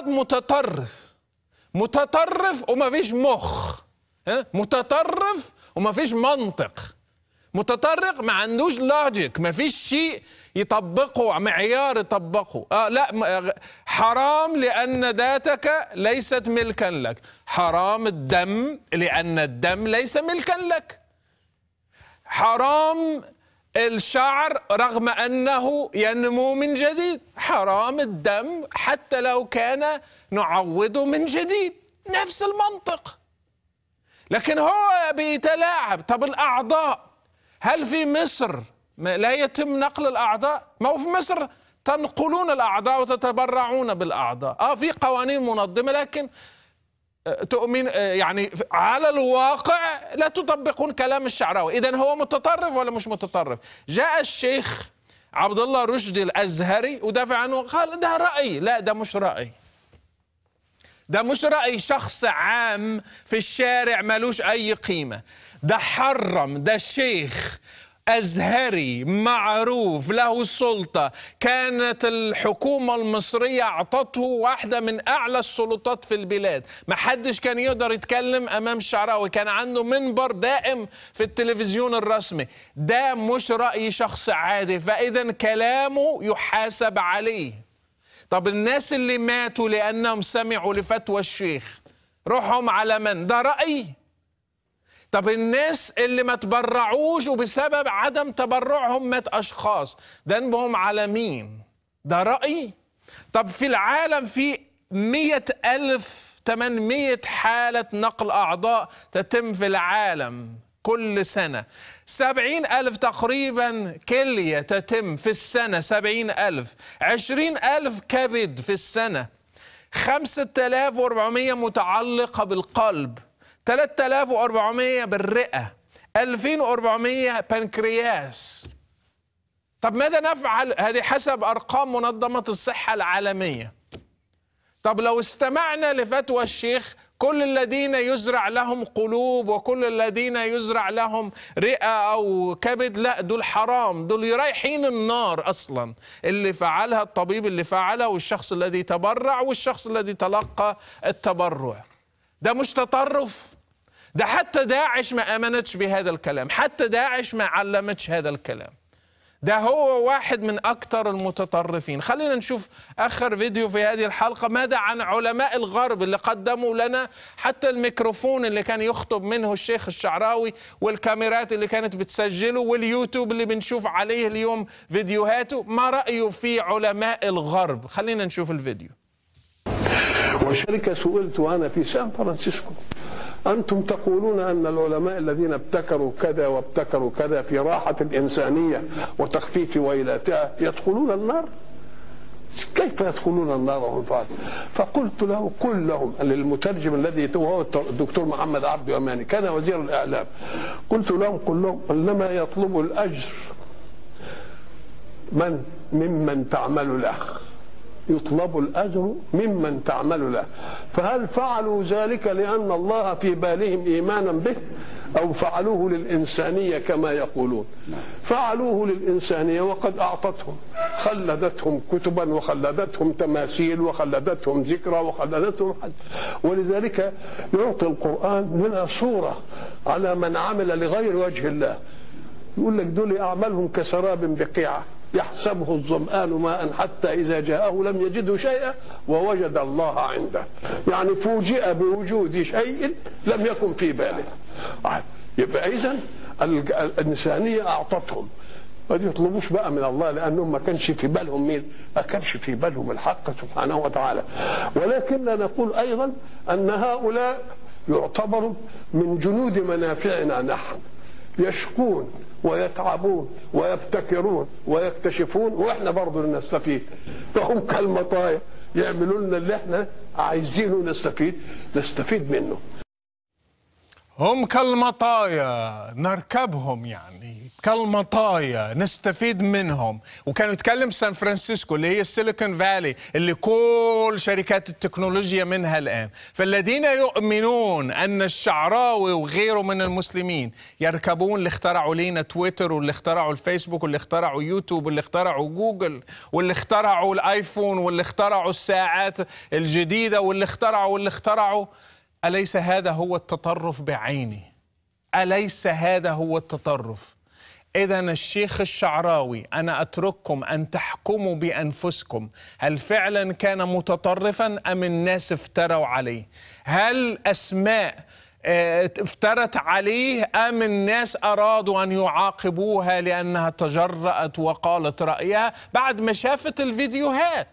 متطرف وما فيش مخ، متطرف وما فيش منطق، متطرف ما عندوش لوجيك، ما فيش شيء يطبقه، معيار يطبقه. لا، حرام لأن ذاتك ليست ملكا لك، حرام الدم لأن الدم ليس ملكا لك، حرام الشعر رغم أنه ينمو من جديد، حرام الدم حتى لو كان نعوضه من جديد، نفس المنطق. لكن هو بيتلاعب. طب الأعضاء، هل في مصر لا يتم نقل الأعضاء؟ ما هو في مصر تنقلون الأعضاء وتتبرعون بالأعضاء. في قوانين منظمة، لكن تؤمن يعني على الواقع لا تطبقون كلام الشعراوي. إذن هو متطرف ولا مش متطرف؟ جاء الشيخ عبد الله رشدي الأزهري ودافع عنه، قال ده رأي. لا، ده مش رأي، ده مش رأي شخص عام في الشارع مالوش أي قيمة. ده حرم، ده شيخ أزهري معروف له السلطة، كانت الحكومة المصرية أعطته واحدة من أعلى السلطات في البلاد، ما حدش كان يقدر يتكلم أمام الشعراوي، كان عنده منبر دائم في التلفزيون الرسمي. ده مش رأي شخص عادي، فإذا كلامه يحاسب عليه. طب الناس اللي ماتوا لأنهم سمعوا لفتوى الشيخ روحهم على من؟ ده رأي. طب الناس اللي ما تبرعوش وبسبب عدم تبرعهم مات أشخاص، ذنبهم على مين؟ ده رأي. طب في العالم في 100,800 حالة نقل أعضاء تتم في العالم كل سنة، 70,000 تقريبا كلية تتم في السنة، 70,000، 20,000 كبد في السنة، 5,400 متعلقة بالقلب، 3,400 بالرئة، 2,400 بنكرياس. طب ماذا نفعل؟ هذه حسب أرقام منظمة الصحة العالمية. طب لو استمعنا لفتوى الشيخ كل الذين يزرع لهم قلوب وكل الذين يزرع لهم رئة أو كبد، لا دول حرام، دول رايحين النار أصلا. اللي فعلها الطبيب اللي فعلها والشخص الذي تبرع والشخص الذي تلقى التبرع. ده مش تطرف؟ ده حتى داعش ما آمنتش بهذا الكلام، حتى داعش ما علمتش هذا الكلام. ده هو واحد من أكثر المتطرفين. خلينا نشوف آخر فيديو في هذه الحلقة. ماذا عن علماء الغرب اللي قدموا لنا حتى الميكروفون اللي كان يخطب منه الشيخ الشعراوي والكاميرات اللي كانت بتسجله واليوتيوب اللي بنشوف عليه اليوم فيديوهاته؟ ما رأيه في علماء الغرب؟ خلينا نشوف الفيديو. وشركة سئلت أنا في سان فرانسيسكو، أنتم تقولون أن العلماء الذين ابتكروا كذا وابتكروا كذا في راحة الإنسانية وتخفيف ويلاتها يدخلون النار؟ كيف يدخلون النار وهم فعلوا؟ فقلت له قل لهم، للمترجم الذي هو الدكتور محمد عبد يماني كان وزير الإعلام، قلت لهم قل لهم إنما يطلب الأجر ممن تعمل له، يطلب الأجر ممن تعمل له. فهل فعلوا ذلك لأن الله في بالهم إيمانا به أو فعلوه للإنسانية كما يقولون؟ فعلوه للإنسانية وقد أعطتهم، خلدتهم كتبا وخلدتهم تماثيل وخلدتهم ذكرى وخلدتهم حد. ولذلك يعطي القرآن لنا صورة على من عمل لغير وجه الله. يقول لك دول أعمالهم كسراب بقيعة يحسبه الظمآن ماء حتى إذا جاءه لم يجده شيئا ووجد الله عنده. يعني فوجئ بوجود شيء لم يكن في باله. يبقى إذن الإنسانية أعطتهم، ما يطلبوش بقى من الله لأنهم ما كانش في بالهم مين؟ ما كانش في بالهم الحق سبحانه وتعالى. ولكننا نقول أيضا أن هؤلاء يعتبروا من جنود منافعنا نحن، يشقون ويتعبون ويبتكرون ويكتشفون واحنا برضه نستفيد. فهم كالمطايا يعملوا لنا اللي احنا عايزينه نستفيد منه. هم كالمطايا نركبهم، يعني كالمطايا نستفيد منهم. وكانوا يتكلم سان فرانسيسكو اللي هي السيليكون فالي اللي كل شركات التكنولوجيا منها الآن. فالذين يؤمنون أن الشعراوي وغيره من المسلمين يركبون اللي اخترعوا لينا تويتر واللي اخترعوا الفيسبوك واللي اخترعوا يوتيوب واللي اخترعوا جوجل واللي اخترعوا الآيفون واللي اخترعوا الساعات الجديدة واللي اخترعوا، أليس هذا هو التطرف بعينه؟ أليس هذا هو التطرف؟ إذن الشيخ الشعراوي أنا أترككم أن تحكموا بأنفسكم، هل فعلا كان متطرفا أم الناس افتروا عليه؟ هل أسماء افترت عليه أم الناس أرادوا أن يعاقبوها لأنها تجرأت وقالت رأيها بعد ما شافت الفيديوهات؟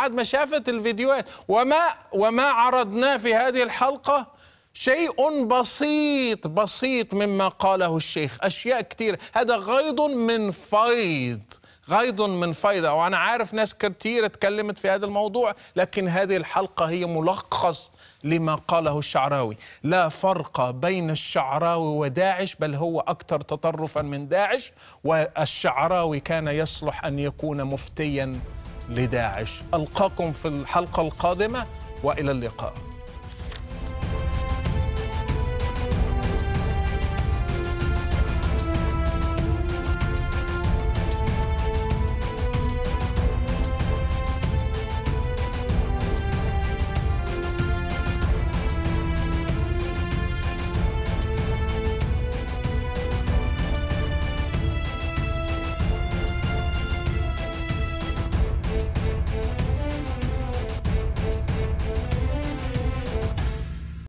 وما عرضناه في هذه الحلقة شيء بسيط مما قاله الشيخ، أشياء كتير. هذا غيض من فيض. وأنا عارف ناس كتير اتكلمت في هذا الموضوع، لكن هذه الحلقة هي ملخص لما قاله الشعراوي. لا فرق بين الشعراوي وداعش، بل هو أكثر تطرفا من داعش، والشعراوي كان يصلح أن يكون مفتيا لداعش. ألقاكم في الحلقة القادمة وإلى اللقاء.